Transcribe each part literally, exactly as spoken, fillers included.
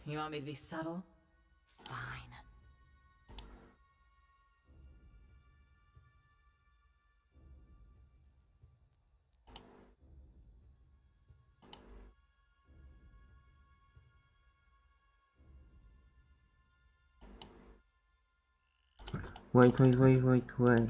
You want me to be subtle? Fine. Wait, wait, wait, wait, wait.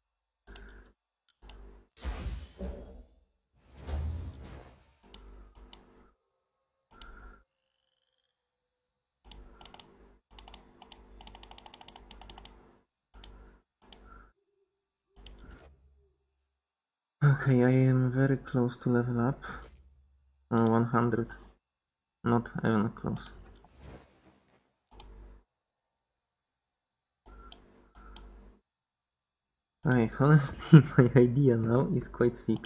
Okay, I am very close to level up. Uh, one hundred. Not even close. I honestly, my idea now is quite sick.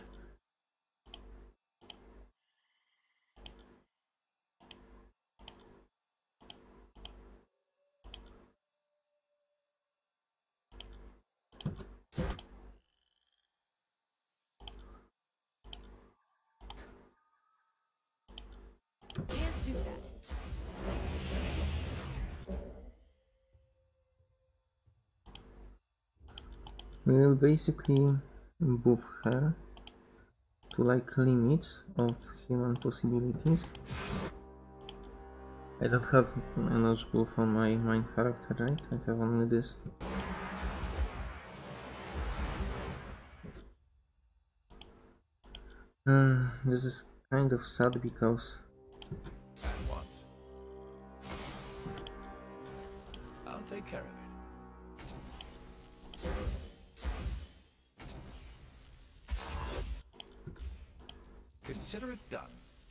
Can't do that. We will basically buff her to like limits of human possibilities. I don't have enough buff on my main character, right? I have only this. Uh, this is kind of sad because At once. I'll take care of it. Consider it done.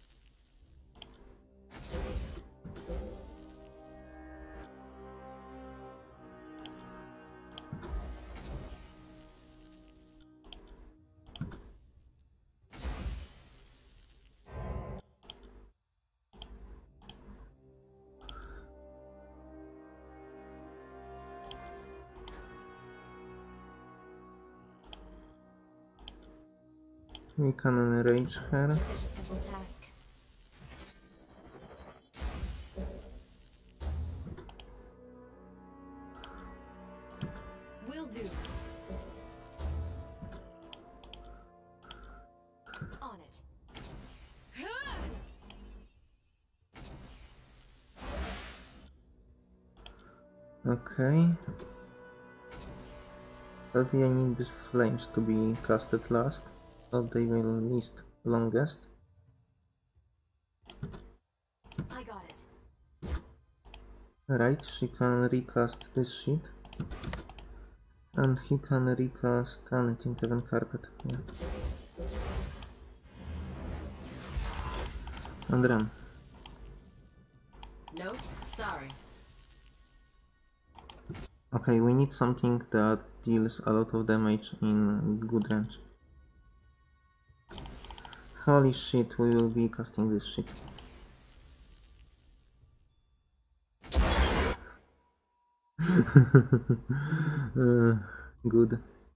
we can enrage her. Such a simple task. Will do. On it. Okay. Sadly, I need these flames to be casted last, so they will last longest. I got it. Right, she can recast this shit. And he can recast anything, even carpet. Yeah. And run. Nope, sorry. Okay, we need something that deals a lot of damage in good range. Holy shit, we will be casting this shit. uh, good.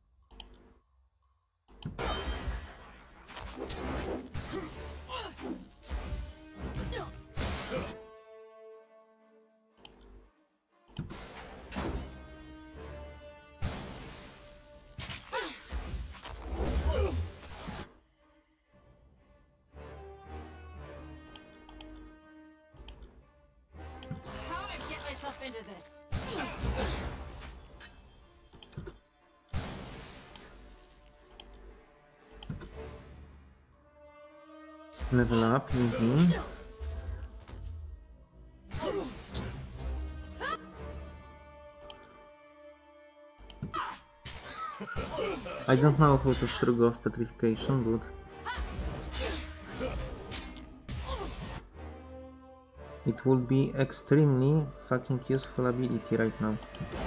How do I get myself into this? Level up, easy. I don't know how to shrug off petrification, but it would be extremely fucking useful ability right now.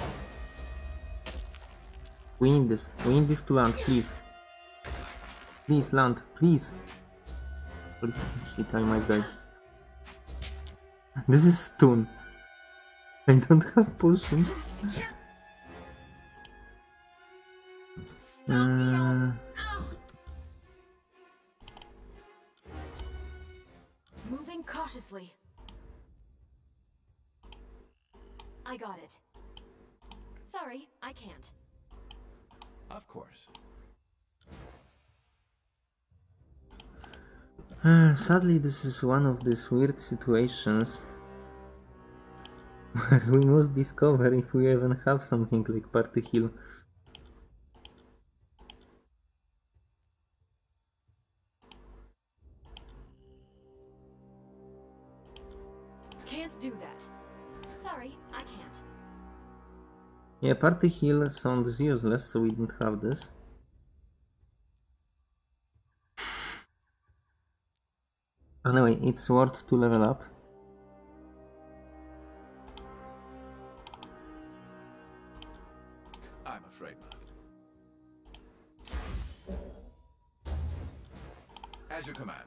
We need this. We need this to land, please. Please land, please. Holy shit, I might die. This is stun. I don't have potions. Uh, Moving cautiously. I got it. Sorry, I can't. Of course. Uh, sadly, this is one of these weird situations where we must discover if we even have something like party heal. Can't do that. Sorry, I can't. Yeah, party heal sounds useless, so we didn't have this. Anyway, it's worth to level up. I'm afraid not. As you command.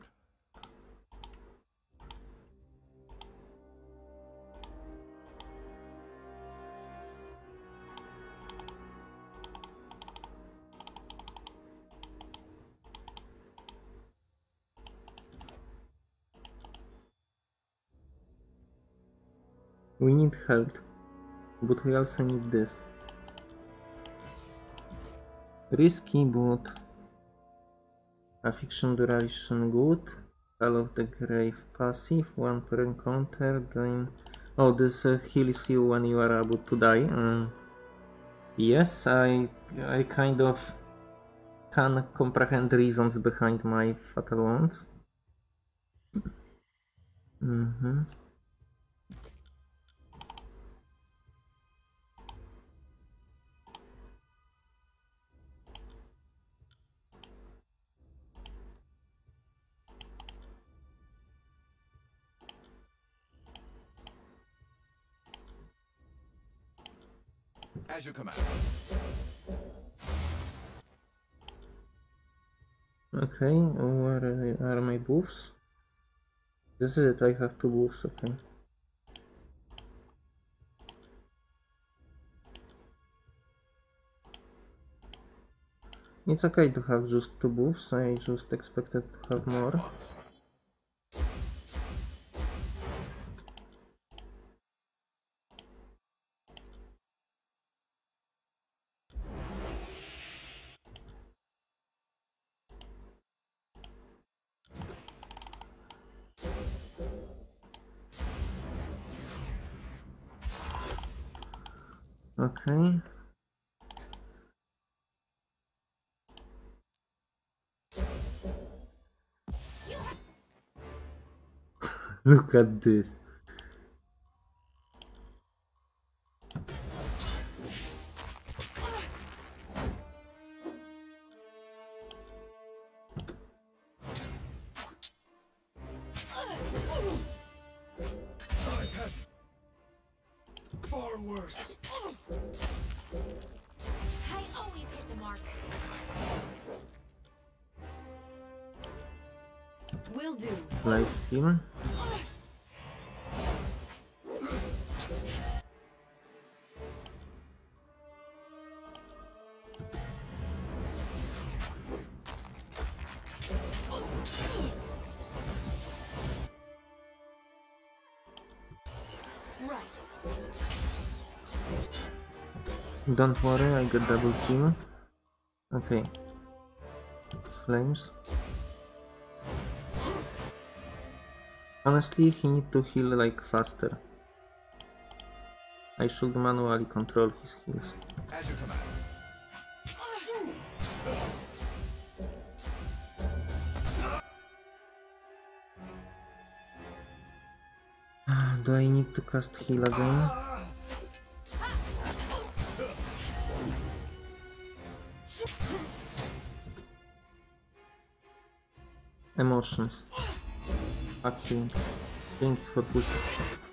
We need help, but we also need this. Risky, but affliction duration good. Call of the Grave passive, one per encounter, then... Oh, this uh, heals you when you are about to die. Uh, yes, I, I kind of can comprehend reasons behind my fatal wounds. Mm-hmm. As you command. Okay, where are my buffs? This is it, I have two buffs, okay. It's okay to have just two buffs, I just expected to have more. Okay. Look at this. I've had far worse. I always hit the mark. Will do. Life steal. Right. Don't worry, I got double kill. Okay. Flames. Honestly, he need to heal like faster. I should manually control his heals. As you command. Do I need to cast heal again? Emotions. Fucking. Thanks for pushing.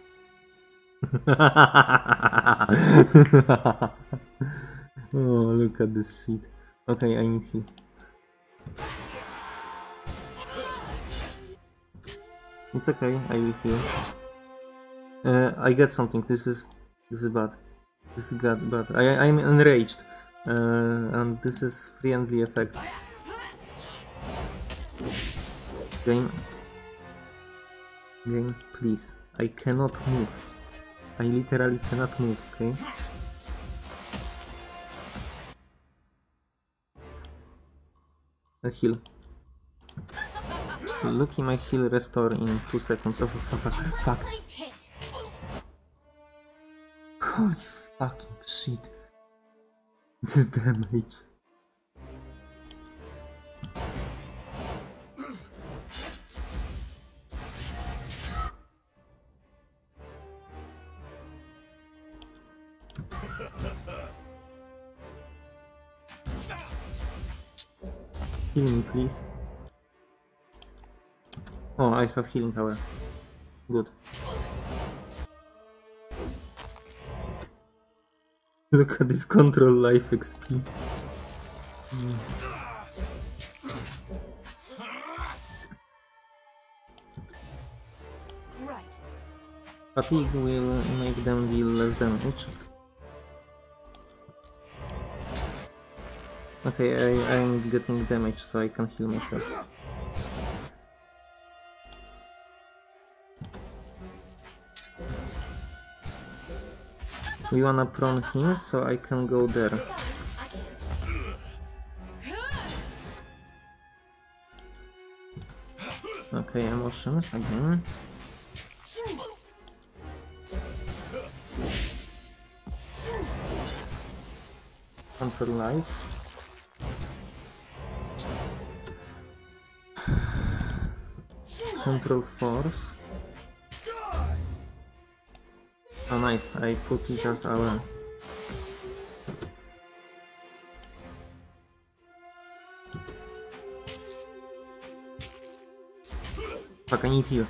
Oh, look at this shit. Okay, I need heal. It's okay, I will heal. Uh, I get something. This is this is bad. This is bad. Bad. I I'm enraged, uh, and this is friendly effect. Game, game, please. I cannot move. I literally cannot move, okay? A heal. Lucky my heal restore in two seconds. Oh, fuck, fuck, fuck. Nice hit. Holy fucking shit. This damage. Heal me, please. Oh, I have healing power. Good. Look at this control life X P. Mm. Right. Fatigue will make them deal less damage. Okay, I, I'm getting damage, so I can heal myself. We wanna prone here, so I can go there. Sorry, I can't. Okay, emotions again. Control life. Control force. Oh nice, I put it as our... Fuck, I need heal.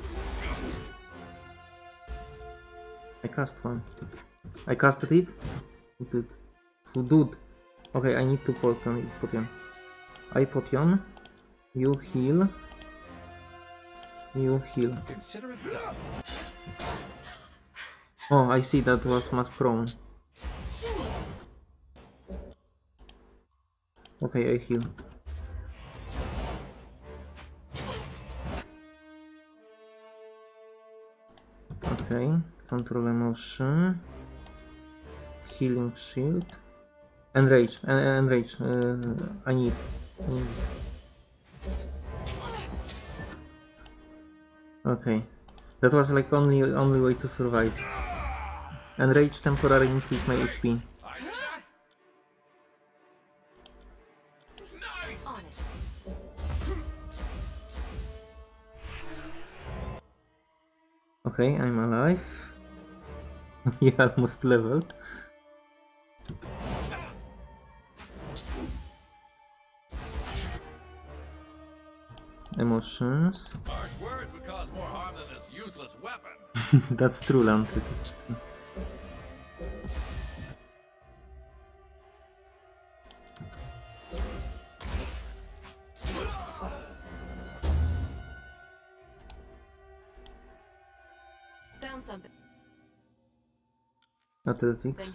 I cast one. I casted it? Dude. Dude. Okay, I need to potion. potion. I potion. You heal. You heal. Consider it done. Oh, I see, that was mass prone. Okay, I heal. Okay, control emotion. Healing shield. Enrage, uh, enrage, uh, I need. I need. Okay, that was like only only way to survive. Enrage temporarily increase my H P. On it. Okay, I'm alive. We almost leveled. Emotions. Harsh words would cause more harm than this useless weapon. That's true, Lancet. Found something. Athletics.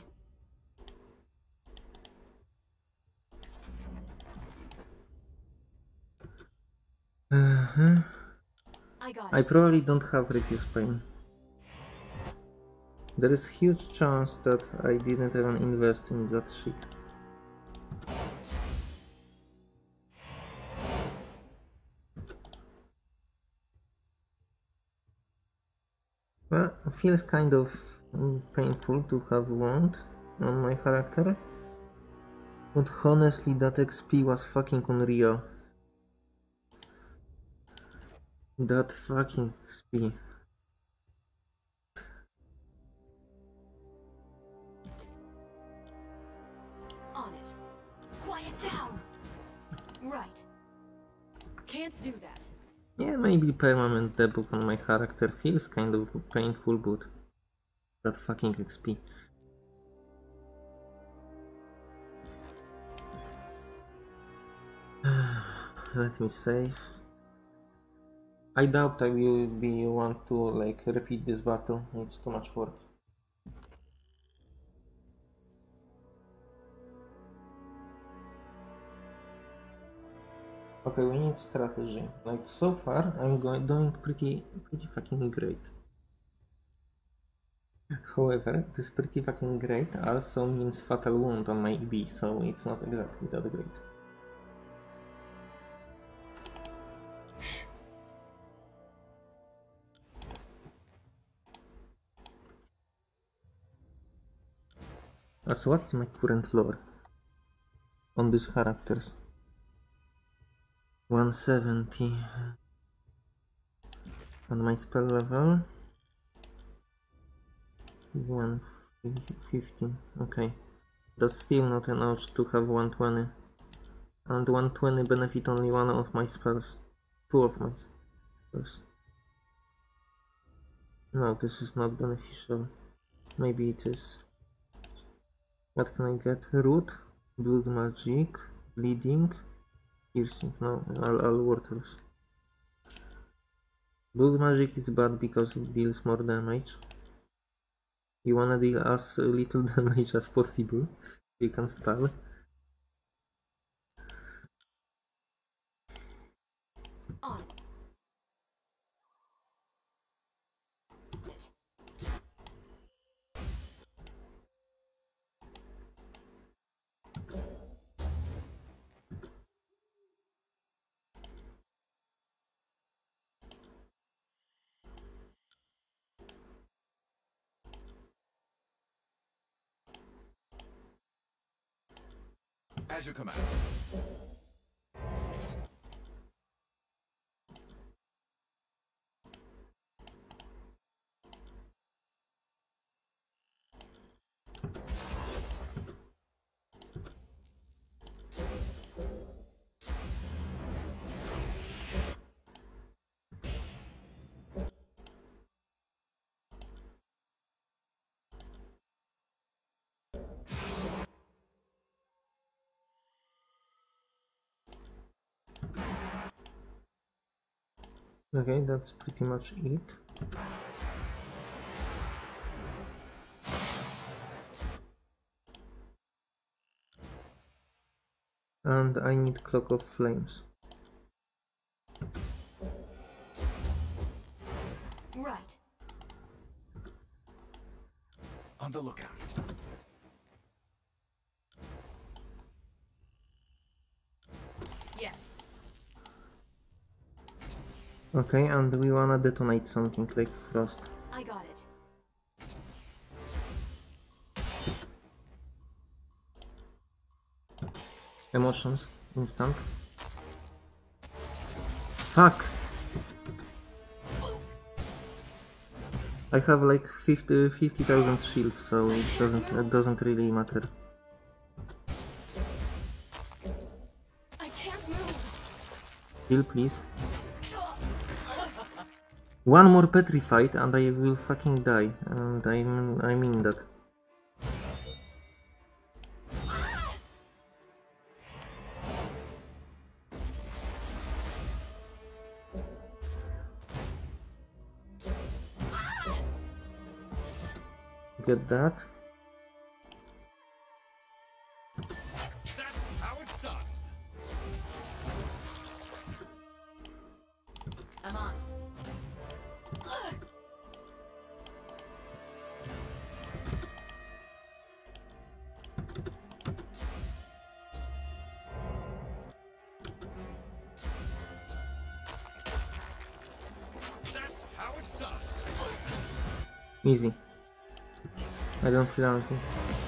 Uh-huh. I got I it. probably don't have reduce pain. There is huge chance that I didn't even invest in that shit. Well, it feels kind of mm, painful to have wound on my character. But honestly, that X P was fucking unreal. That fucking X P. On it. Quiet down. Right. Can't do that. Yeah, maybe permanent debuff on my character feels kind of painful, but that fucking X P. Let me save. I doubt I will be want to like repeat this battle. It's too much work. Okay, we need strategy. Like so far, I'm going doing pretty pretty fucking great. However, this pretty fucking great also means fatal wound on my E B, so it's not exactly that great. So what is my current lore on these characters? one seventy on my spell level. one fifteen, okay. That's still not enough to have one twenty. And one twenty benefit only one of my spells. Two of my spells. No, this is not beneficial. Maybe it is. What can I get? Root, blood magic, bleeding, piercing. No, all, all worthless. Blood magic is bad because it deals more damage. You wanna deal as little damage as possible. You can spell. On. As you command. Okay, that's pretty much it. And I need Cloak of Flames. Right. On the lookout. Yes. Okay, and we wanna detonate something like Frost. I got it. Emotions, instant. Fuck! I have like fifty thousand shields, so it doesn't it doesn't really matter. I can't move. Heal, please. One more petrified and I will fucking die, and I mean, I mean that. Get that. That's how it's done. I'm on. That's how it's done. Easy. I don't feel anything.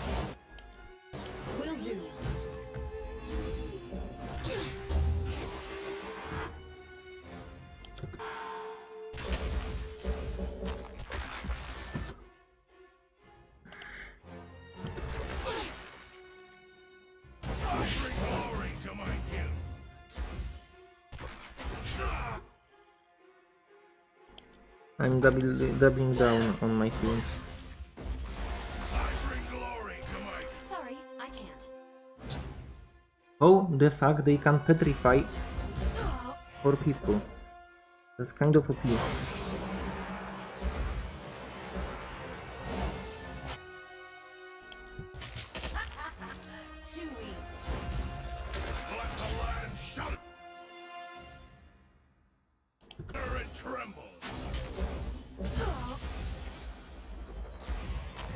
Will do. I bring glory to my guild. I'm double, doubling down on my healing. I bring glory to my Sorry, I can't. Oh, the fact they can petrify four people. That's kind of O P. Too easy. Let the land shudder and tremble.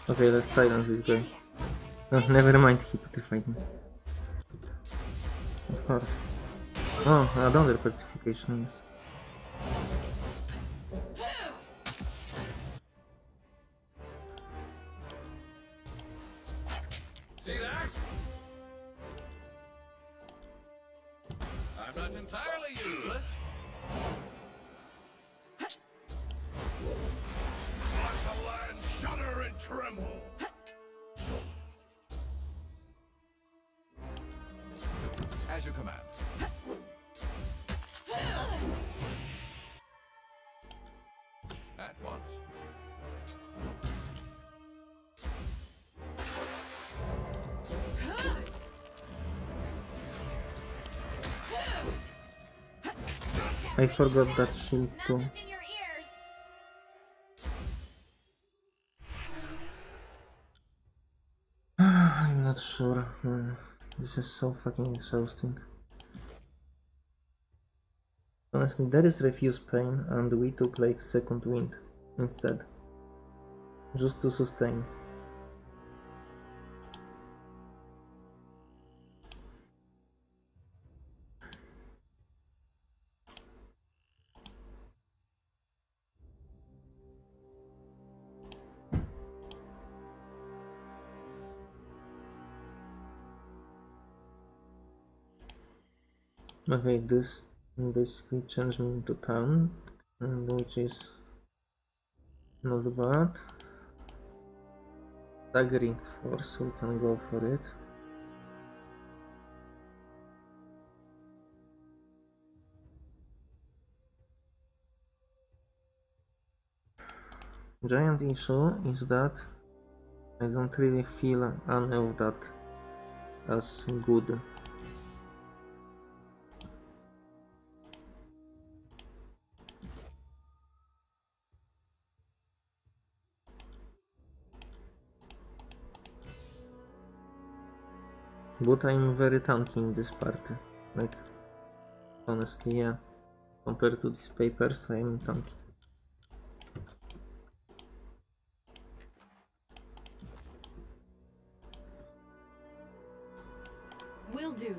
Okay, let's silence this guy. Oh, never mind, he petrified me. Of course. Oh, another petrification, yes. See that? I'm not entirely useless. Let the land shudder and tremble. As you command. At once. I forgot that shield too. Not just in your ears. I'm not sure. Hmm. This is so fucking exhausting. Honestly, there is refuse pain, and we took like second wind instead. Just to sustain. Okay, this basically changed me into town, and which is not bad. Staggering force, we can go for it. Giant issue is that I don't really feel any of that as good. But I'm very tanky in this party. Like, honestly, yeah. Compared to these papers, I am tanky. Will do.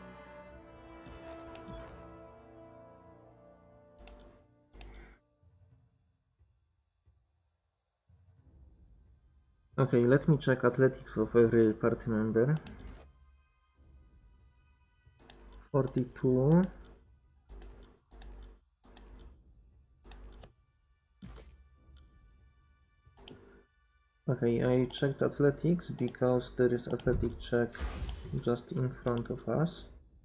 Okay, let me check athletics of every party member. forty-two. Okay, I checked athletics because there is athletic check just in front of us.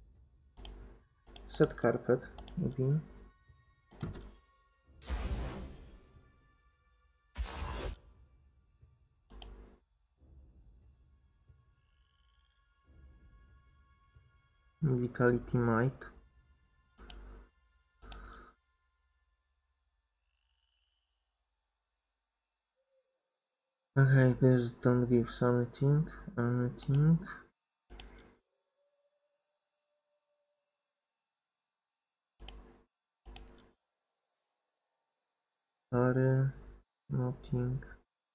Set carpet, maybe. Vitality might. Okay, this don't give anything, anything. Sorry, nothing,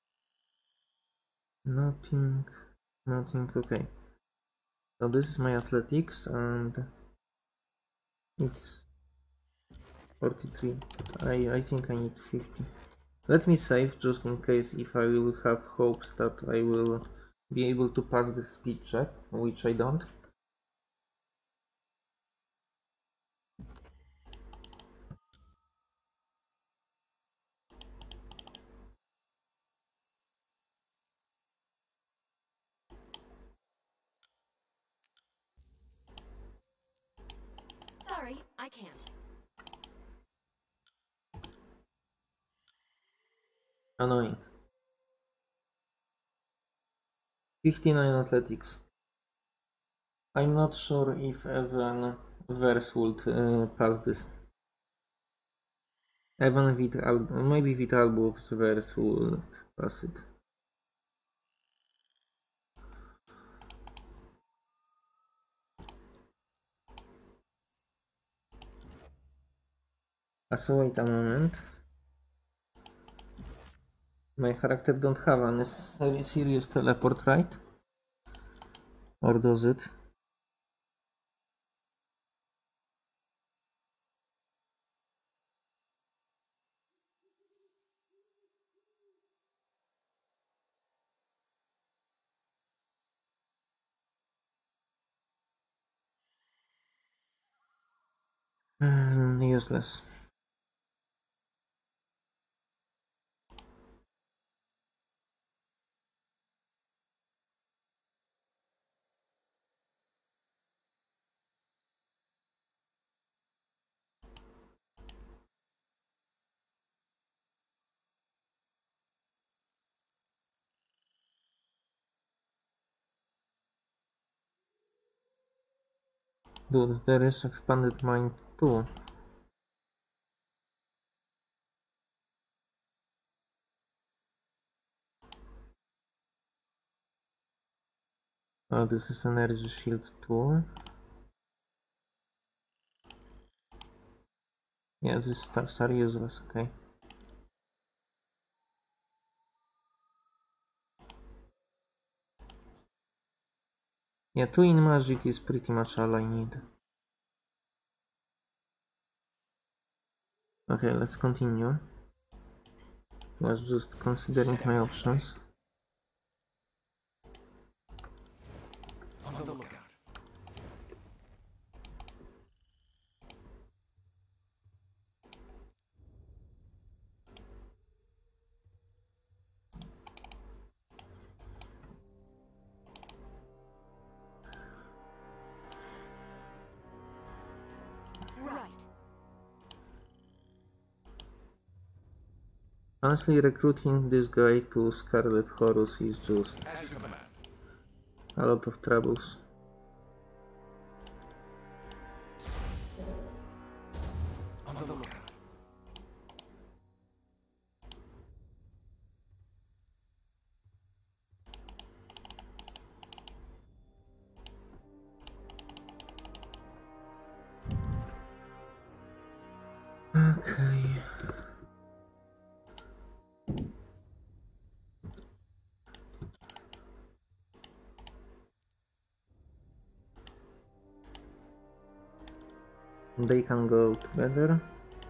nothing, nothing. Okay, so this is my athletics and it's forty-three. I, I think I need fifty. Let me save just in case if I will have hopes that I will be able to pass the speed check, which I don't. Sorry, I can't. Annoying. fifty-nine athletics. I'm not sure if even Vers would uh, pass this. Even Vital, maybe Vitalbov's Vers will pass it. Uh, so wait a moment. My character don't have a necessary serious teleport, right? Or does it? Mm, useless. Dude, there is expanded mind too. Oh, this is energy shield too. Yeah, these stars are useless, okay. Yeah, two in magic is pretty much all I need. Okay, let's continue. Was just considering my options. On the lookout. Right. Honestly, recruiting this guy to Scarlet Horus is just As you command. a lot of troubles. On the lookout. Okay. They can go together.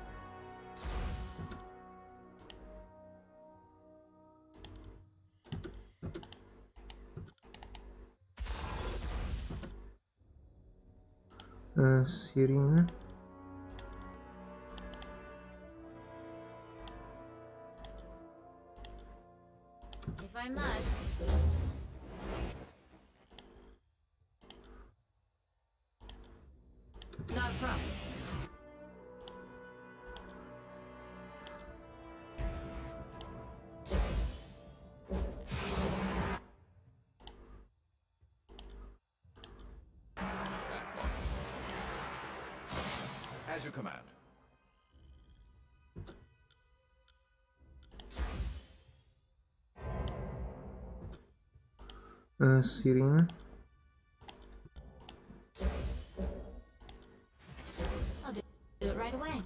Uh, Sirene. If I must. Not a problem. As you command. Uh, Sirene. I'll do do it right away.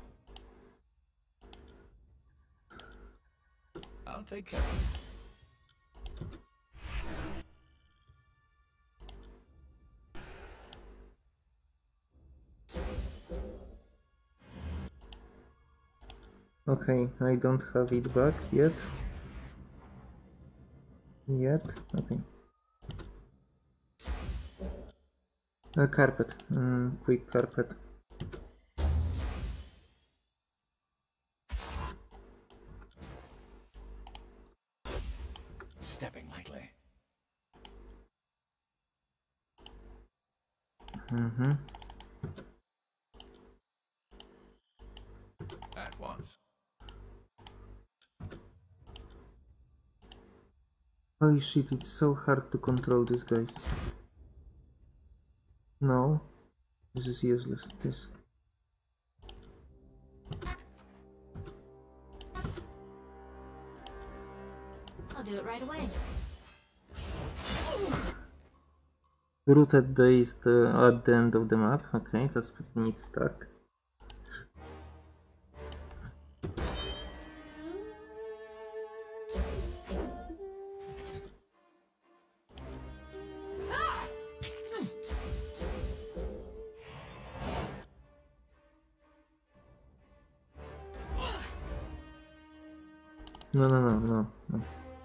I'll take care of it. Okay, I don't have it back yet. Yet, okay. A carpet, mm, quick carpet. Stepping lightly. Mm-hmm. At once. Holy shit, it's so hard to control these guys. No, this is useless. This. I'll do it right away. Rooted day is the, at the end of the map. Okay, that's pretty neat start. No, no, no, no, no.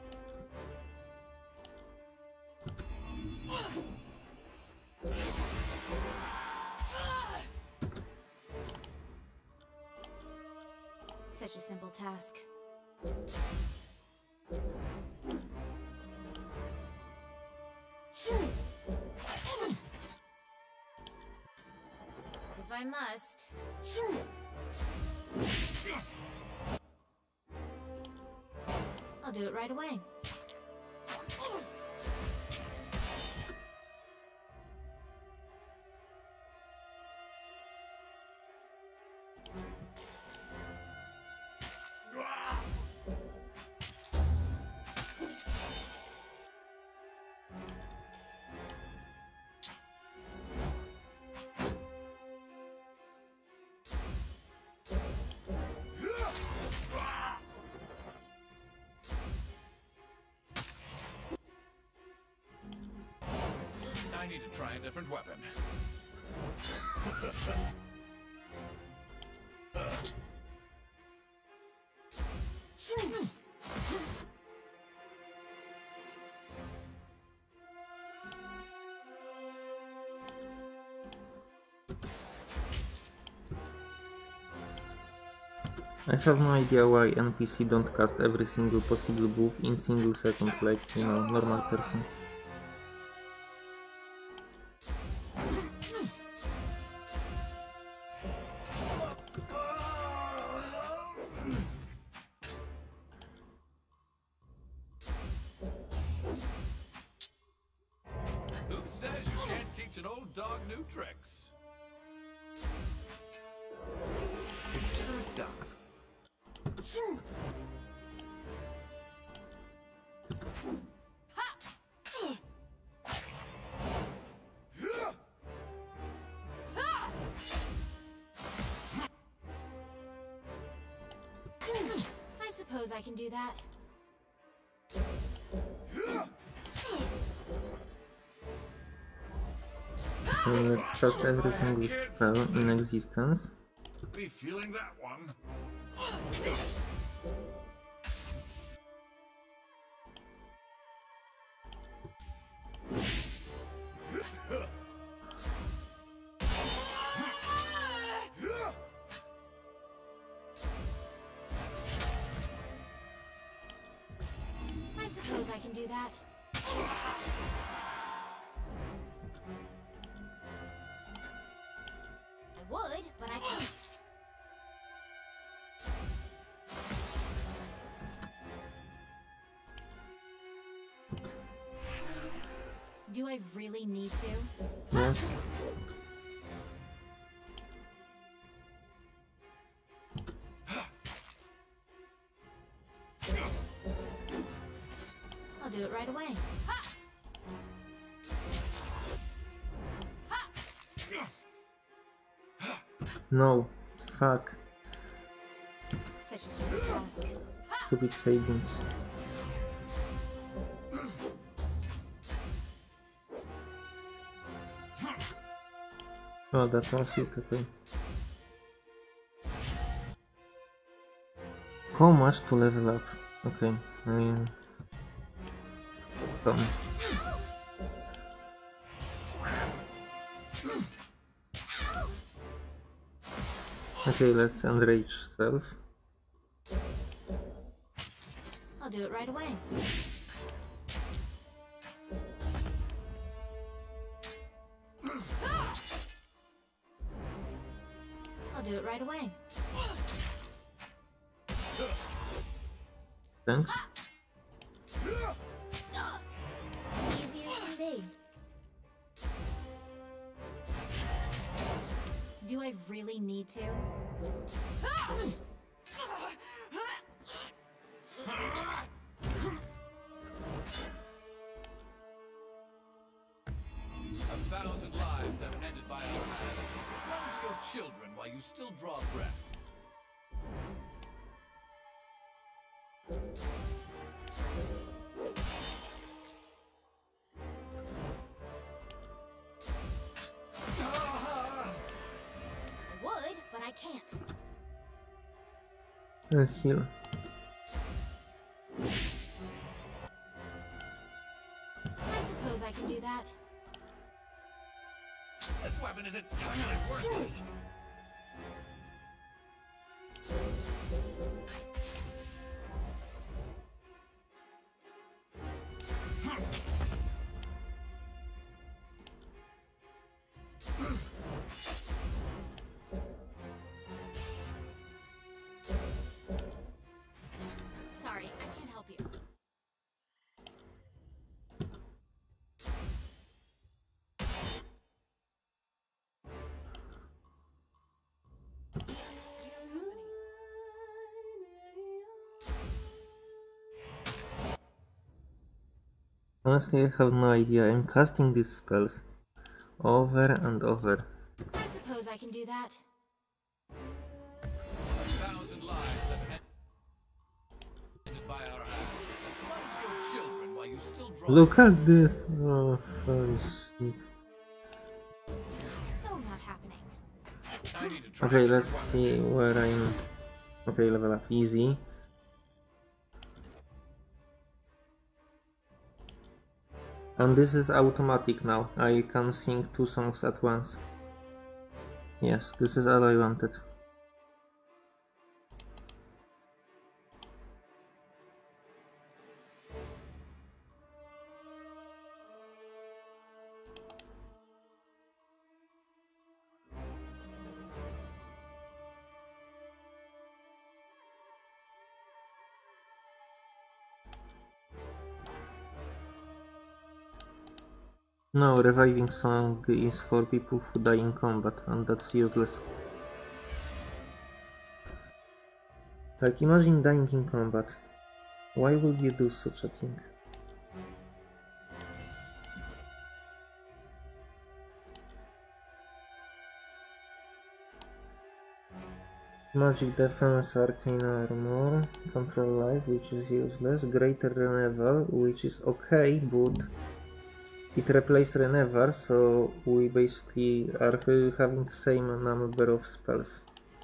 Such a simple task. If I must. I'll do it right away. I need to try a different weapon. I have no idea why N P C don't cast every single possible move in single second like, you know, normal person. Who says you can't teach an old dog new tricks? Consider it done. I suppose I can do that. So let's cast every single spell in existence. Be feeling that one. I suppose I can do that. I would, but I can't. Do I really need to? Yes. I'll do it right away. No. Fuck. Such a simple task. Stupid savings. Oh, that was it, okay. How much to level up? Okay, I mean... Come. Okay, let's enrage self. I'll do it right away. I'll do it right away. Thanks. Easy as can be. Do I really need to? A thousand lives have ended by our hand. Run to your children while you still draw breath. I would, but I can't. Uh, heal. This weapon is entirely worthless. Sorry, I can't help you. Honestly, I have no idea. I'm casting these spells over and over. I suppose I can do that. A thousand lives have ended by our hand. Run to your children while you still draw. Look at this! Oh, holy shit. So not happening. I need to try Okay, a let's different see where I'm. Okay, level up easy. And this is automatic now. I can sing two songs at once. Yes, this is all I wanted. No, reviving song is for people who die in combat, and that's useless. Like, imagine dying in combat. Why would you do such a thing? Magic defense, arcane armor, control life, which is useless, greater renewal, which is okay, but it replaced Renever, so we basically are having same number of spells.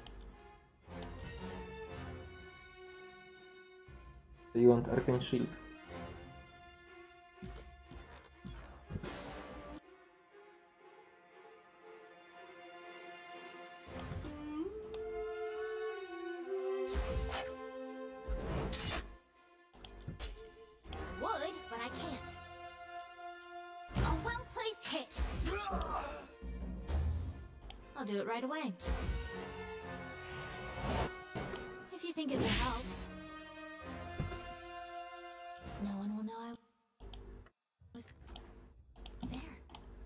You want Arcane Shield? I would, but I can't. A well-placed hit. I'll do it right away. If you think it will help. No one will know I was there.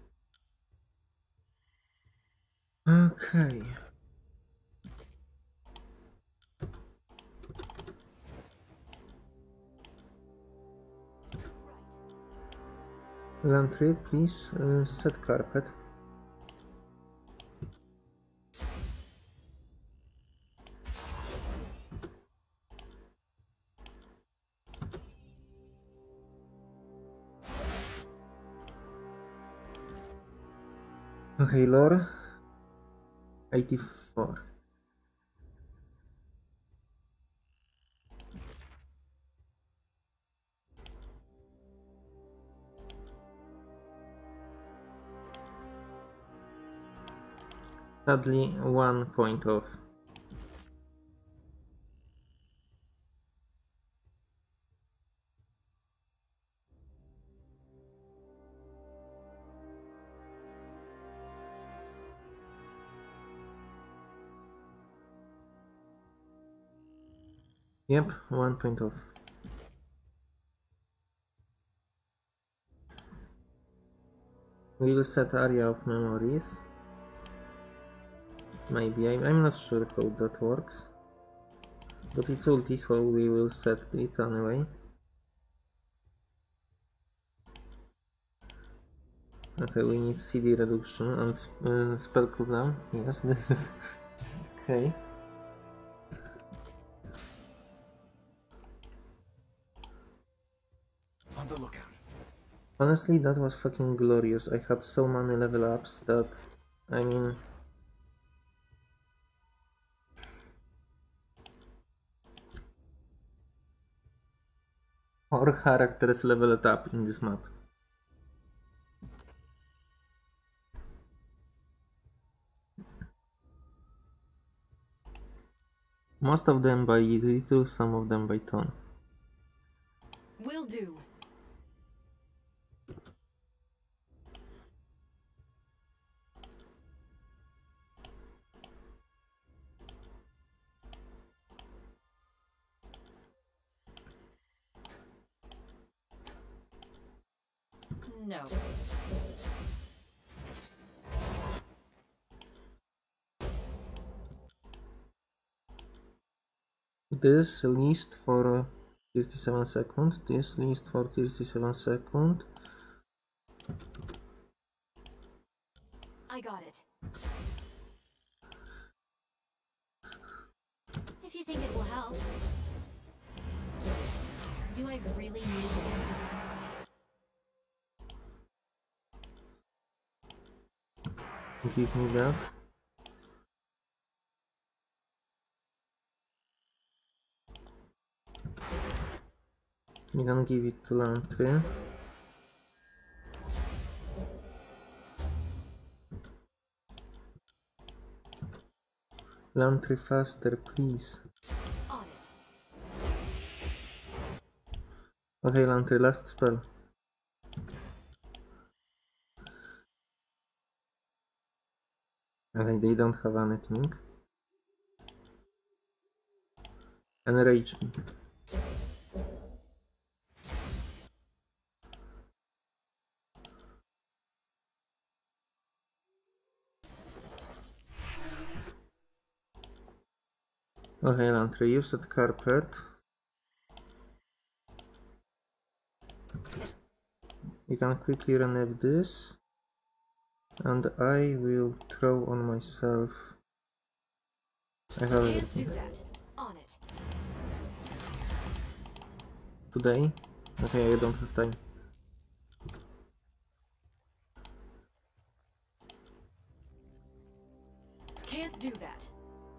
Okay. Land trade, please. Uh, set carpet. Okay, lore. eighty-four. Sadly, one point off. Yep, one point off. We'll set area of memories. Maybe, I'm, I'm not sure how that works. But it's ulti, so we will set it anyway. Okay, we need C D reduction and uh, spell cooldown. Yes, this is okay. On the lookout. Honestly, that was fucking glorious. I had so many level ups that, I mean... Our characters leveled up in this map. Most of them by little, some of them by ton. Will do. No. This list for thirty-seven seconds, this list for thirty-seven seconds. I got it. If you think it will help. Do I really need to? Give me that. We can give it to Lantry. Lantry, faster, please. On it. Okay, Lantry, last spell. Okay, they don't have anything. Enrage me. Okay, Lantry, use that carpet. You can quickly remove this. And I will throw on myself. I have Can't do everything. that. On it. Today? Okay, I don't have time. Can't do that.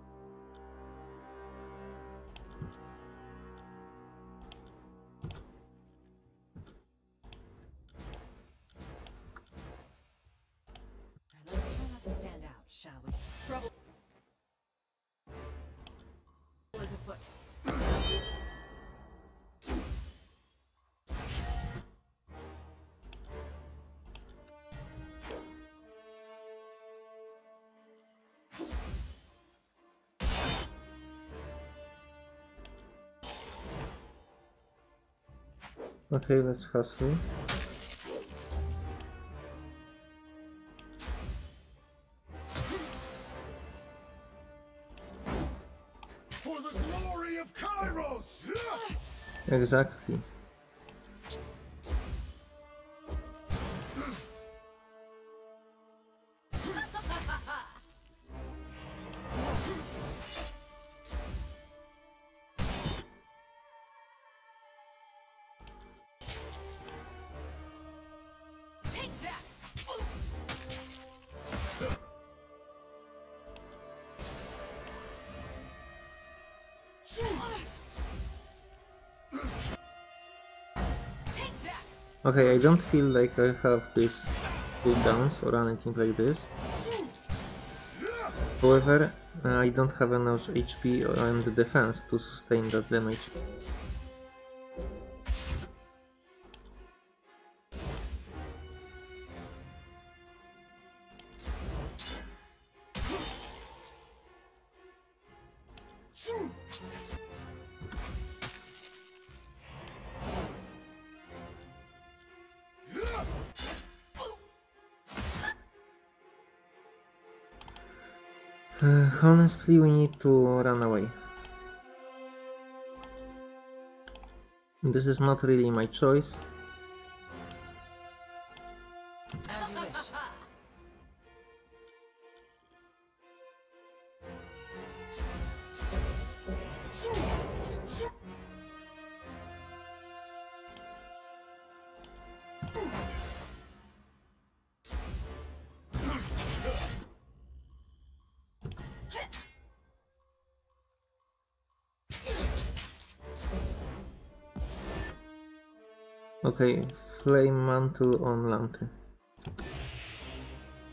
Let's try not to stand out, shall we? Trouble is afoot. Okay, let's hustle. For the glory of Kairos! Exactly. Take that. Take that. Okay, I don't feel like I have this cooldowns or anything like this. However, uh, I don't have enough H P and defense to sustain that damage. Uh, honestly, we need to run away. This is not really my choice. As you wish. Okay, flame mantle on Lantry.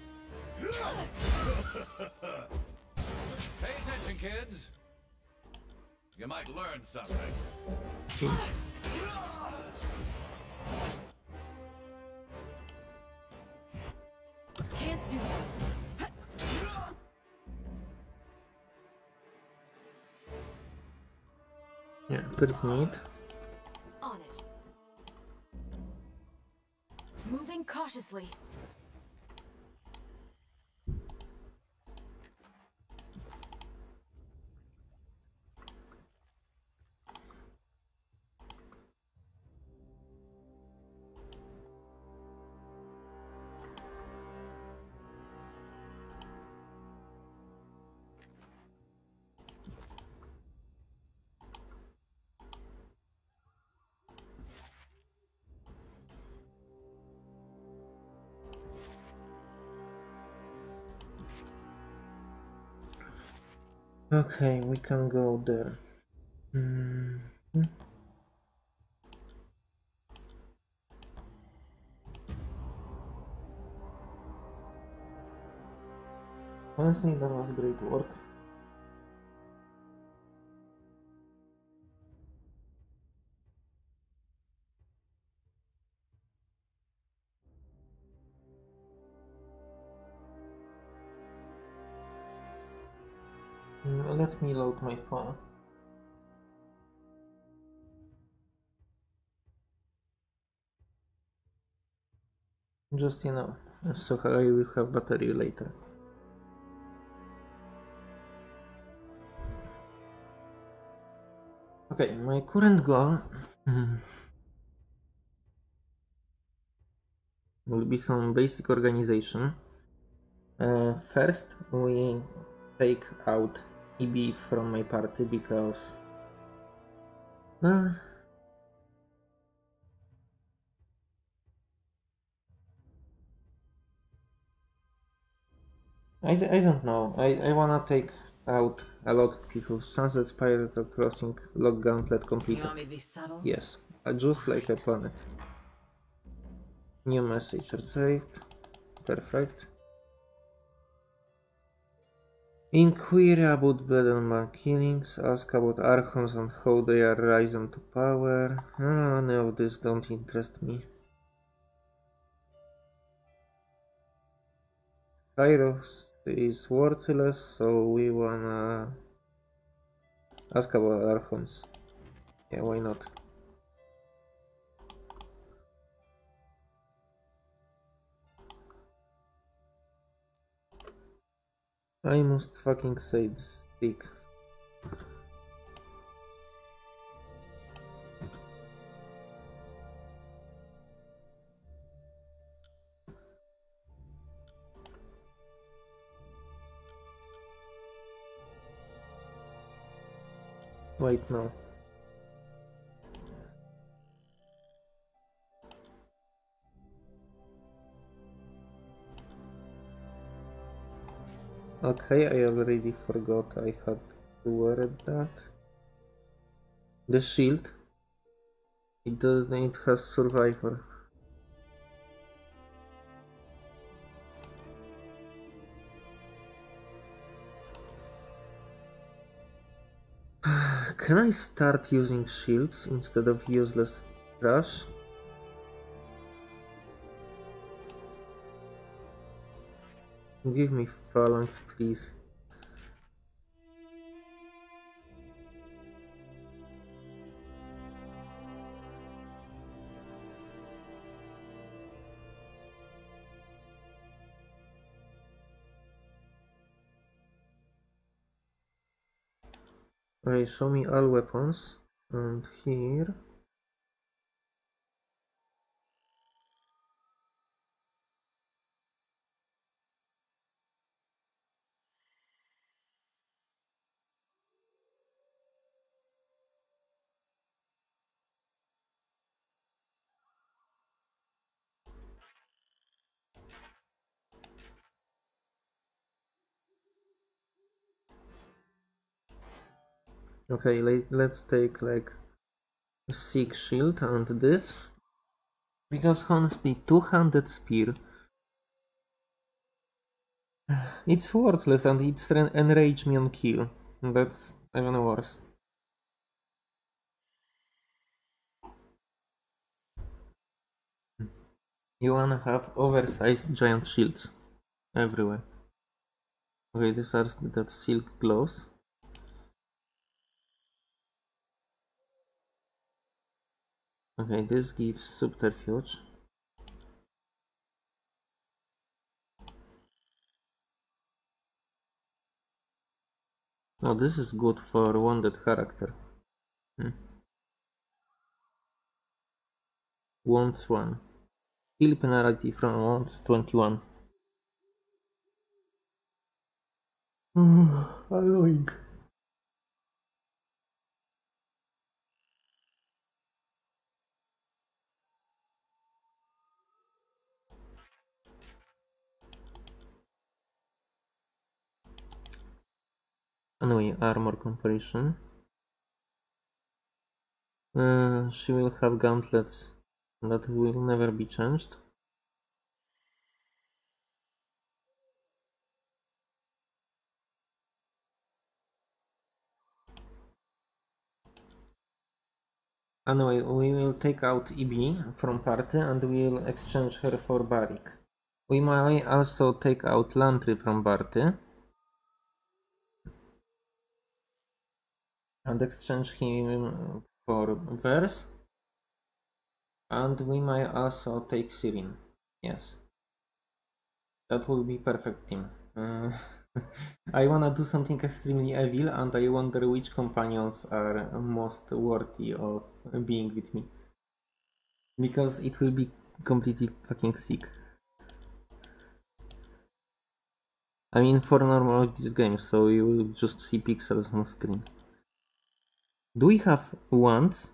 Pay attention, kids. You might learn something. Can't do that. Yeah, pretty neat. On it. Moving cautiously. Okay, we can go there. Mm -hmm. Honestly, that was great work. Mm, let me load my phone. Just, you know, so I will have battery later. Okay, my current goal will be some basic organization. Uh, first, we take out E B from my party because, well, I, I don't know. I, I wanna take out a lot of people. Sunset Spiral Crossing log gauntlet You completed. want me to be subtle? Yes, uh, just like I planned. New message received. Perfect. Inquire about Blood killings. Ask about Archons and how they are risen to power. Oh, no, this don't interest me. Kairos is worthless, so we wanna ask about Archons. Yeah, why not? I must fucking say this stick. Wait, no. Okay, I already forgot I had to wear that. The shield. It doesn't. It has survivor. Can I start using shields instead of useless trash? Give me phalanx, please. Okay, show me all weapons. And here. Okay, let, let's take like a six shield and this. Because honestly, two-handed spear. It's worthless and it's enrage me on kill. That's even worse. You wanna have oversized giant shields everywhere. Okay, these are that silk gloves. Okay, this gives subterfuge. Oh, this is good for wounded character. Hmm. Wounds one. Heal penalty from wounds twenty-one. Annoying. Anyway, armor comparison. Uh, she will have gauntlets that will never be changed. Anyway, we will take out E B from party and we will exchange her for Barik. We might also take out Lantry from party and exchange him for Verse. And we might also take Sirin. Yes. That will be perfect team. Uh, I wanna do something extremely evil and I wonder which companions are most worthy of being with me. Because it will be completely fucking sick. I mean, for normal this game, so you will just see pixels on screen. Do we have wands?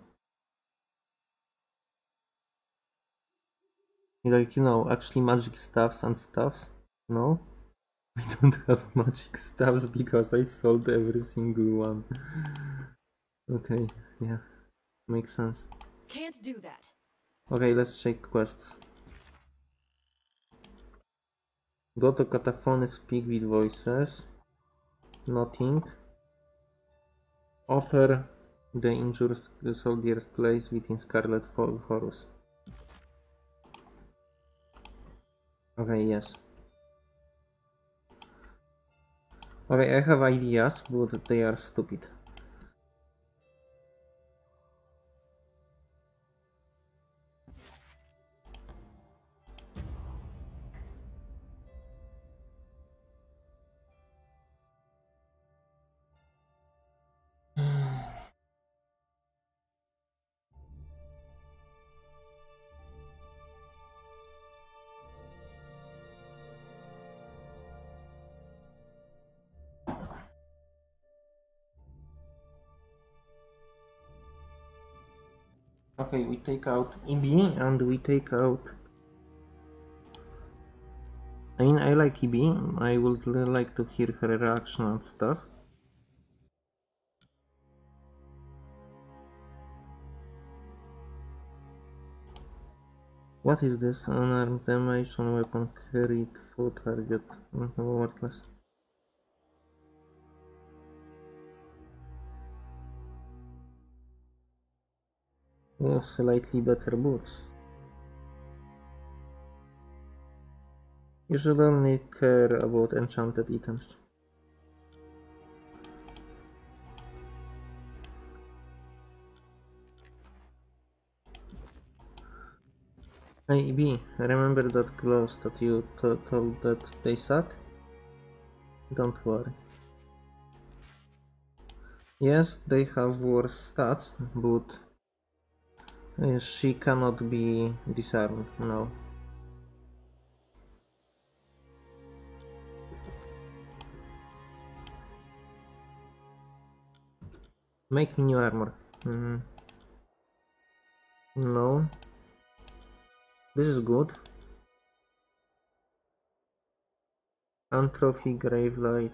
Like, you know, actually magic staffs and stuffs? No? I don't have magic staffs because I sold every single one. Okay, yeah, makes sense. Can't do that. Okay, let's check quests. Go to Cataphone, speak with voices. Nothing. Offer the injured soldier's place within Scarlet Horus. Okay, yes. Okay, I have ideas, but they are stupid. Okay, we take out E B and we take out... I mean, I like E B. I would like to hear her reaction and stuff. What is this? Unarmed damage on weapon carried for target. Worthless. Oh, slightly better boots. You should only care about enchanted items. Hey B, remember that gloves that you told that they suck? Don't worry. Yes, they have worse stats, but uh, she cannot be disarmed now. Make new armor. Mm. No. This is good. Antrophy, Gravelight.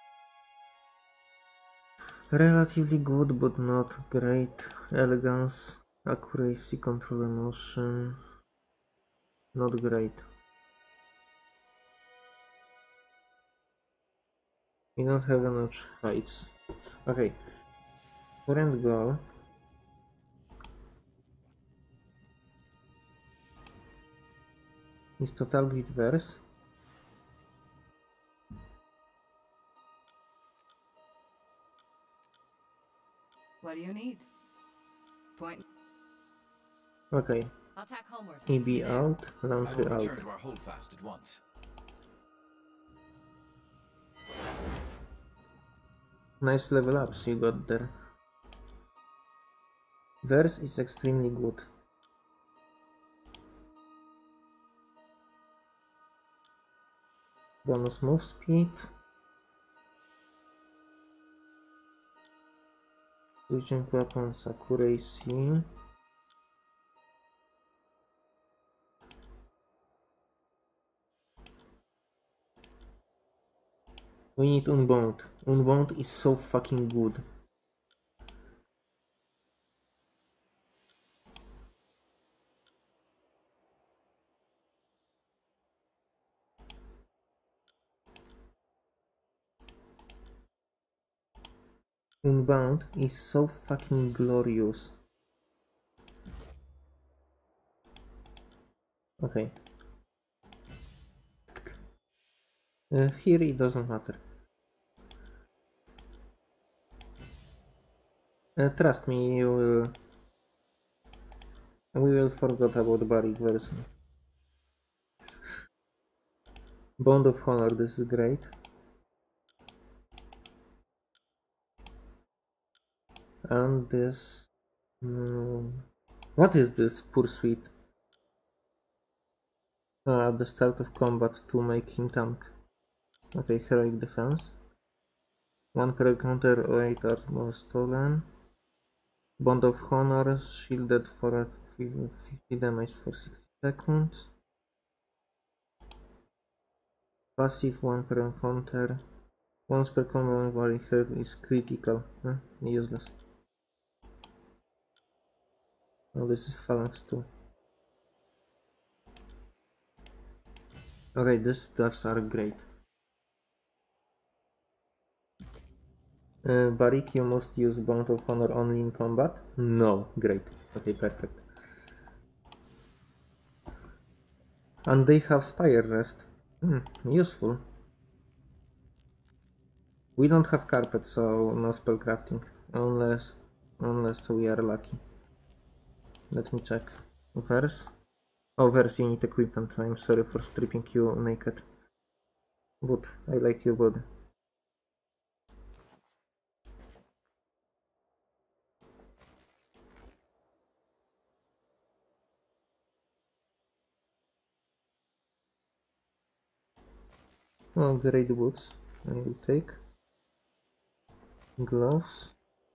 Relatively good, but not great. Elegance, accuracy, control emotion. Not great. We don't have enough heights. Okay. Current goal. Is total grid verse. What do you need? Point. Okay. I'll tack homeward. E See you B there. out, I launcher will out. return to our holdfast at once. Nice level ups you got there. Verse is extremely good. Bonus move speed. Switching weapons accuracy. We need Unbound. Unbound is so fucking good. Unbound is so fucking glorious. Okay. Uh, here it doesn't matter. Uh, trust me, you will... We will forget about Barrick version. Bond of Honor, this is great. And this... Mm, what is this pursuit? Uh, at the start of combat to make him tank. Okay, heroic defense. One per counter, eight armor stolen. Bond of Honor, shielded for fifty damage for sixty seconds. Passive, one per encounter. Once per combat warrior is critical. Huh? Useless. Oh, this is Phalanx too. Okay, these stuffs are great. Uh, Barrick, you must use Bond of Honor only in combat? No. Great. Okay, perfect. And they have Spire Rest. Hmm, useful. We don't have carpet, so no spellcrafting. Unless, unless we are lucky. Let me check. Verse? Oh, Verse, you need equipment. I'm sorry for stripping you naked. But I like your body. Oh, great boots. I will take. Gloves.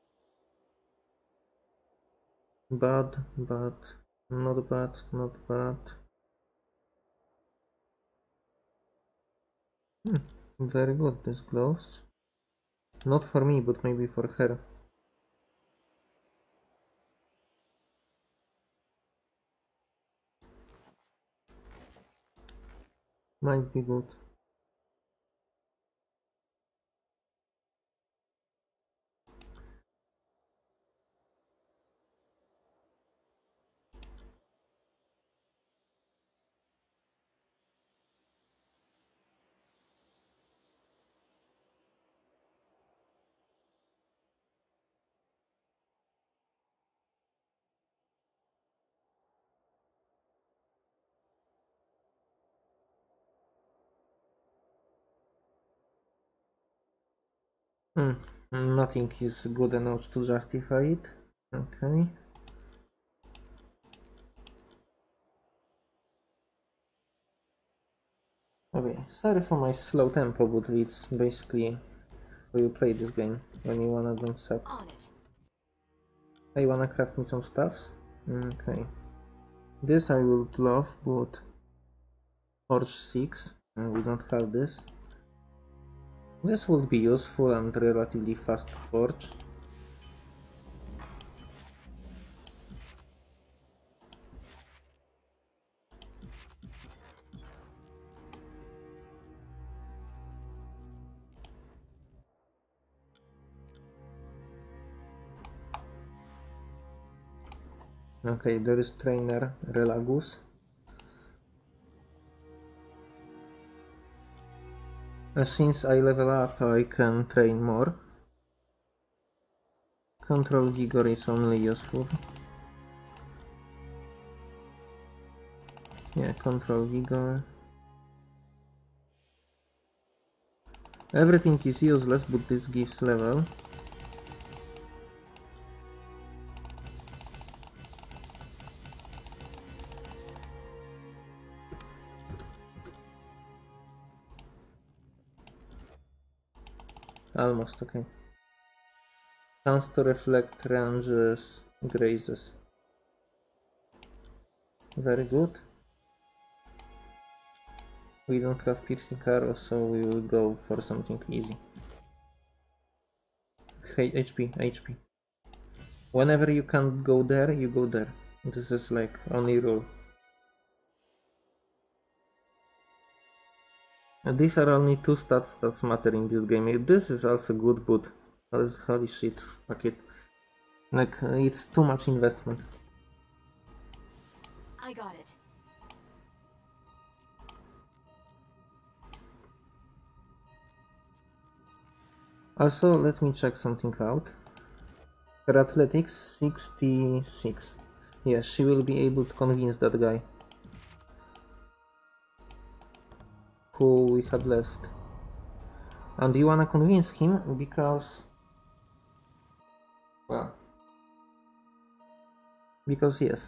Bad, bad. Not bad, not bad. Hmm, very good, these gloves. Not for me, but maybe for her. Might be good. Hmm, nothing is good enough to justify it. Okay. Okay, sorry for my slow tempo, but it's basically how you play this game when you wanna don't suck. On it. I wanna craft me some stuffs. Okay. This I would love, but Forge six, and we don't have this. This would be useful and relatively fast to forge. Okay, there is trainer Relagus. Uh, since I level up, I can train more. Control vigor is only useful. Yeah, control vigor. Everything is useless, but this gives level. Almost okay. Chance to reflect ranges, grazes. Very good. We don't have piercing arrows, so we will go for something easy. Hey, H P, H P. Whenever you can't go there, you go there. This is like only rule. And these are only two stats that matter in this game. This is also good, but holy shit, fuck it. Like, uh, it's too much investment. I got it. Also, let me check something out. Her athletics, sixty-six. Yes, she will be able to convince that guy who we had left. And you wanna convince him because... well... because yes.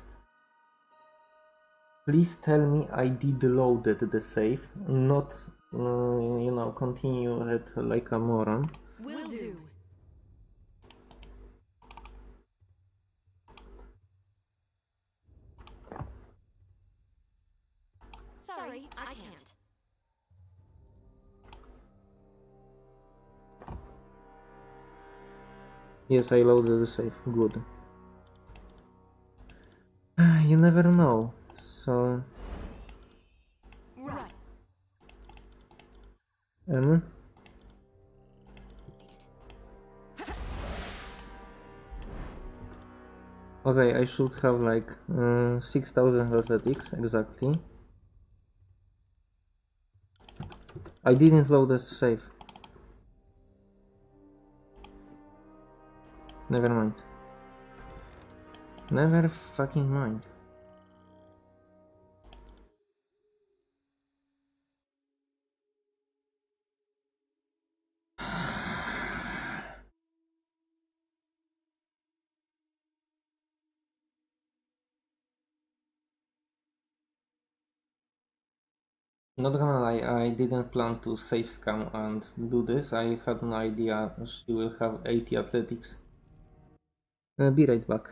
Please tell me I did loaded the save, not, uh, you know, continue it like a moron. Will do. Sorry, I can't. Yes, I loaded the save. Good. You never know. So... Right. Um, okay, I should have like uh, six thousand athletics exactly. I didn't load the save. Never mind. Never fucking mind. Not gonna lie, I didn't plan to save scam and do this. I had no idea she will have eighty athletics. Uh, be right back.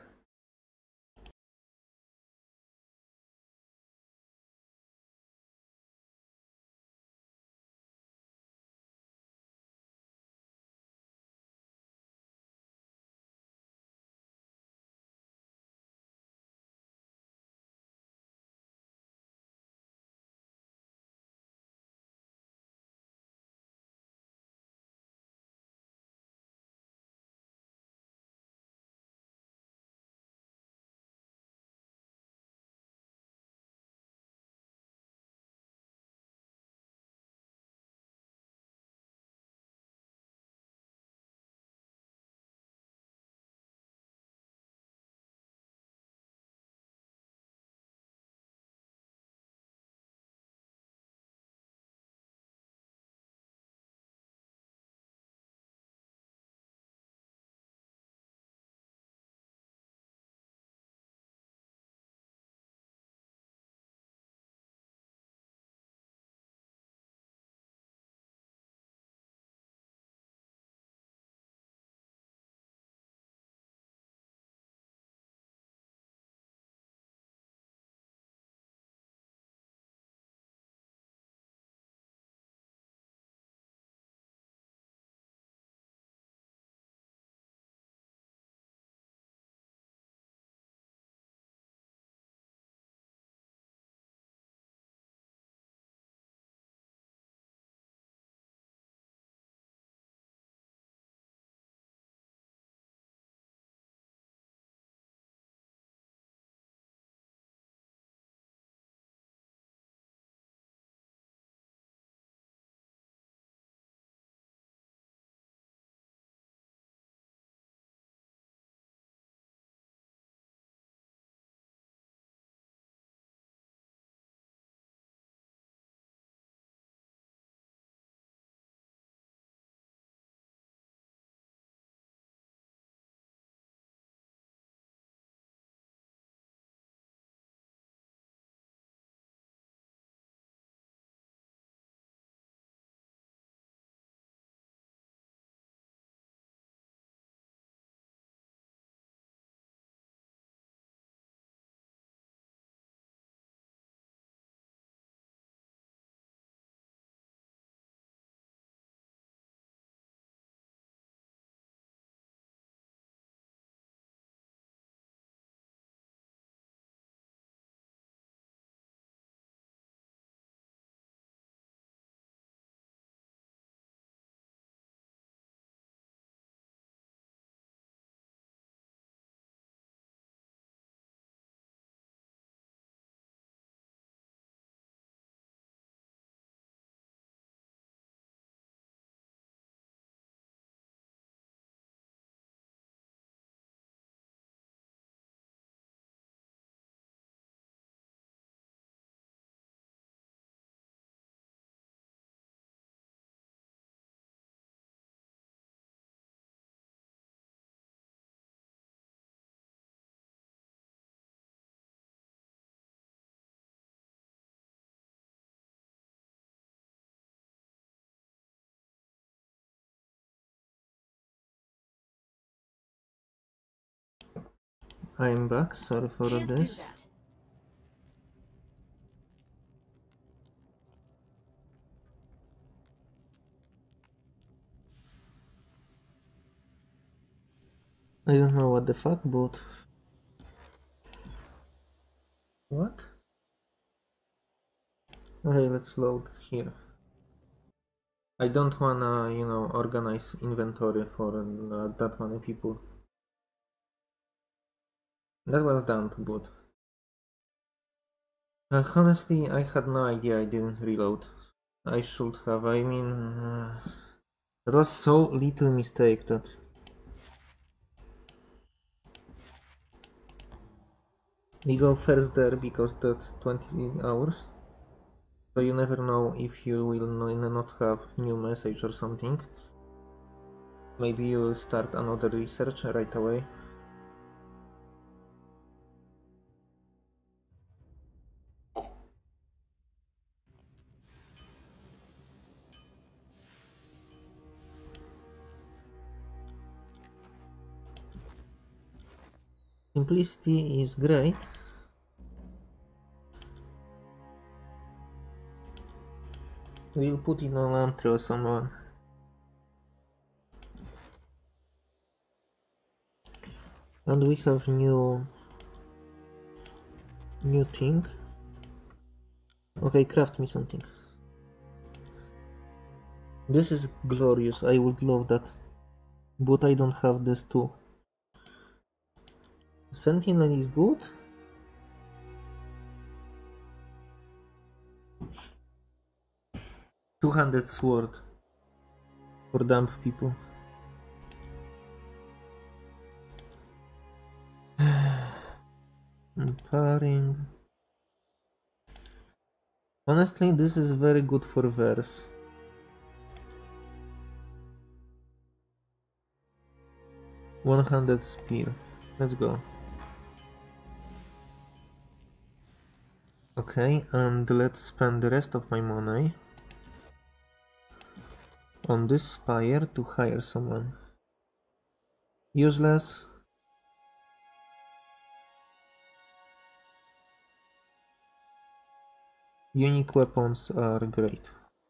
I'm back, sorry for Can't do this. that. I don't know what the fuck, but... What? Okay, let's load here. I don't wanna, you know, organize inventory for uh, that many people. That was dumb, but... Uh, honestly, I had no idea I didn't reload. I should have, I mean... Uh, that was so little mistake that... We go first there because that's twenty hours. So you never know if you will not have new message or something. Maybe you will start another research right away. Simplicity is great. We'll put it on Lantry or someone. And we have new new thing. Okay, craft me something. This is glorious, I would love that. But I don't have this too. Sentinel is good. Two-handed sword for dumb people. Pairing. Honestly, this is very good for verse. One-handed spear. Let's go. Okay, and let's spend the rest of my money on this spire to hire someone. Useless. Unique weapons are great.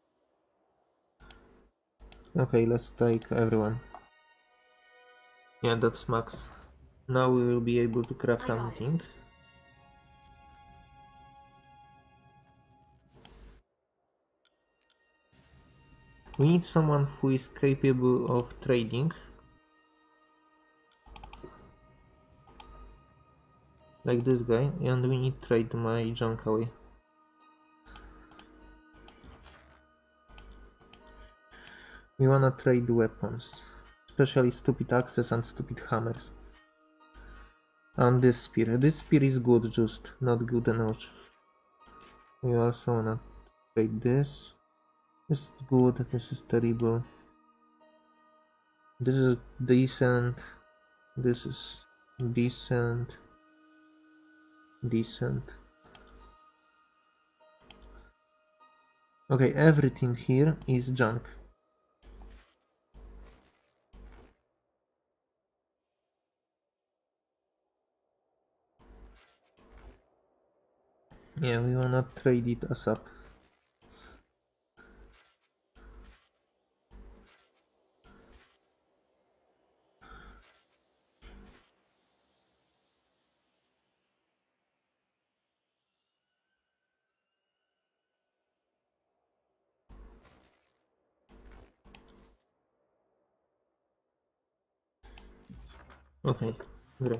Okay, let's take everyone. Yeah, that's max. Now we will be able to craft anything. We need someone who is capable of trading. Like this guy, and we need to trade my junk away. We wanna trade weapons, especially stupid axes and stupid hammers. And this spear. This spear is good, just not good enough. We also wanna trade this. This is good, this is terrible. This is decent. This is decent. Decent. Okay, everything here is junk. Yeah, we wanna trade it as up. Okay, great.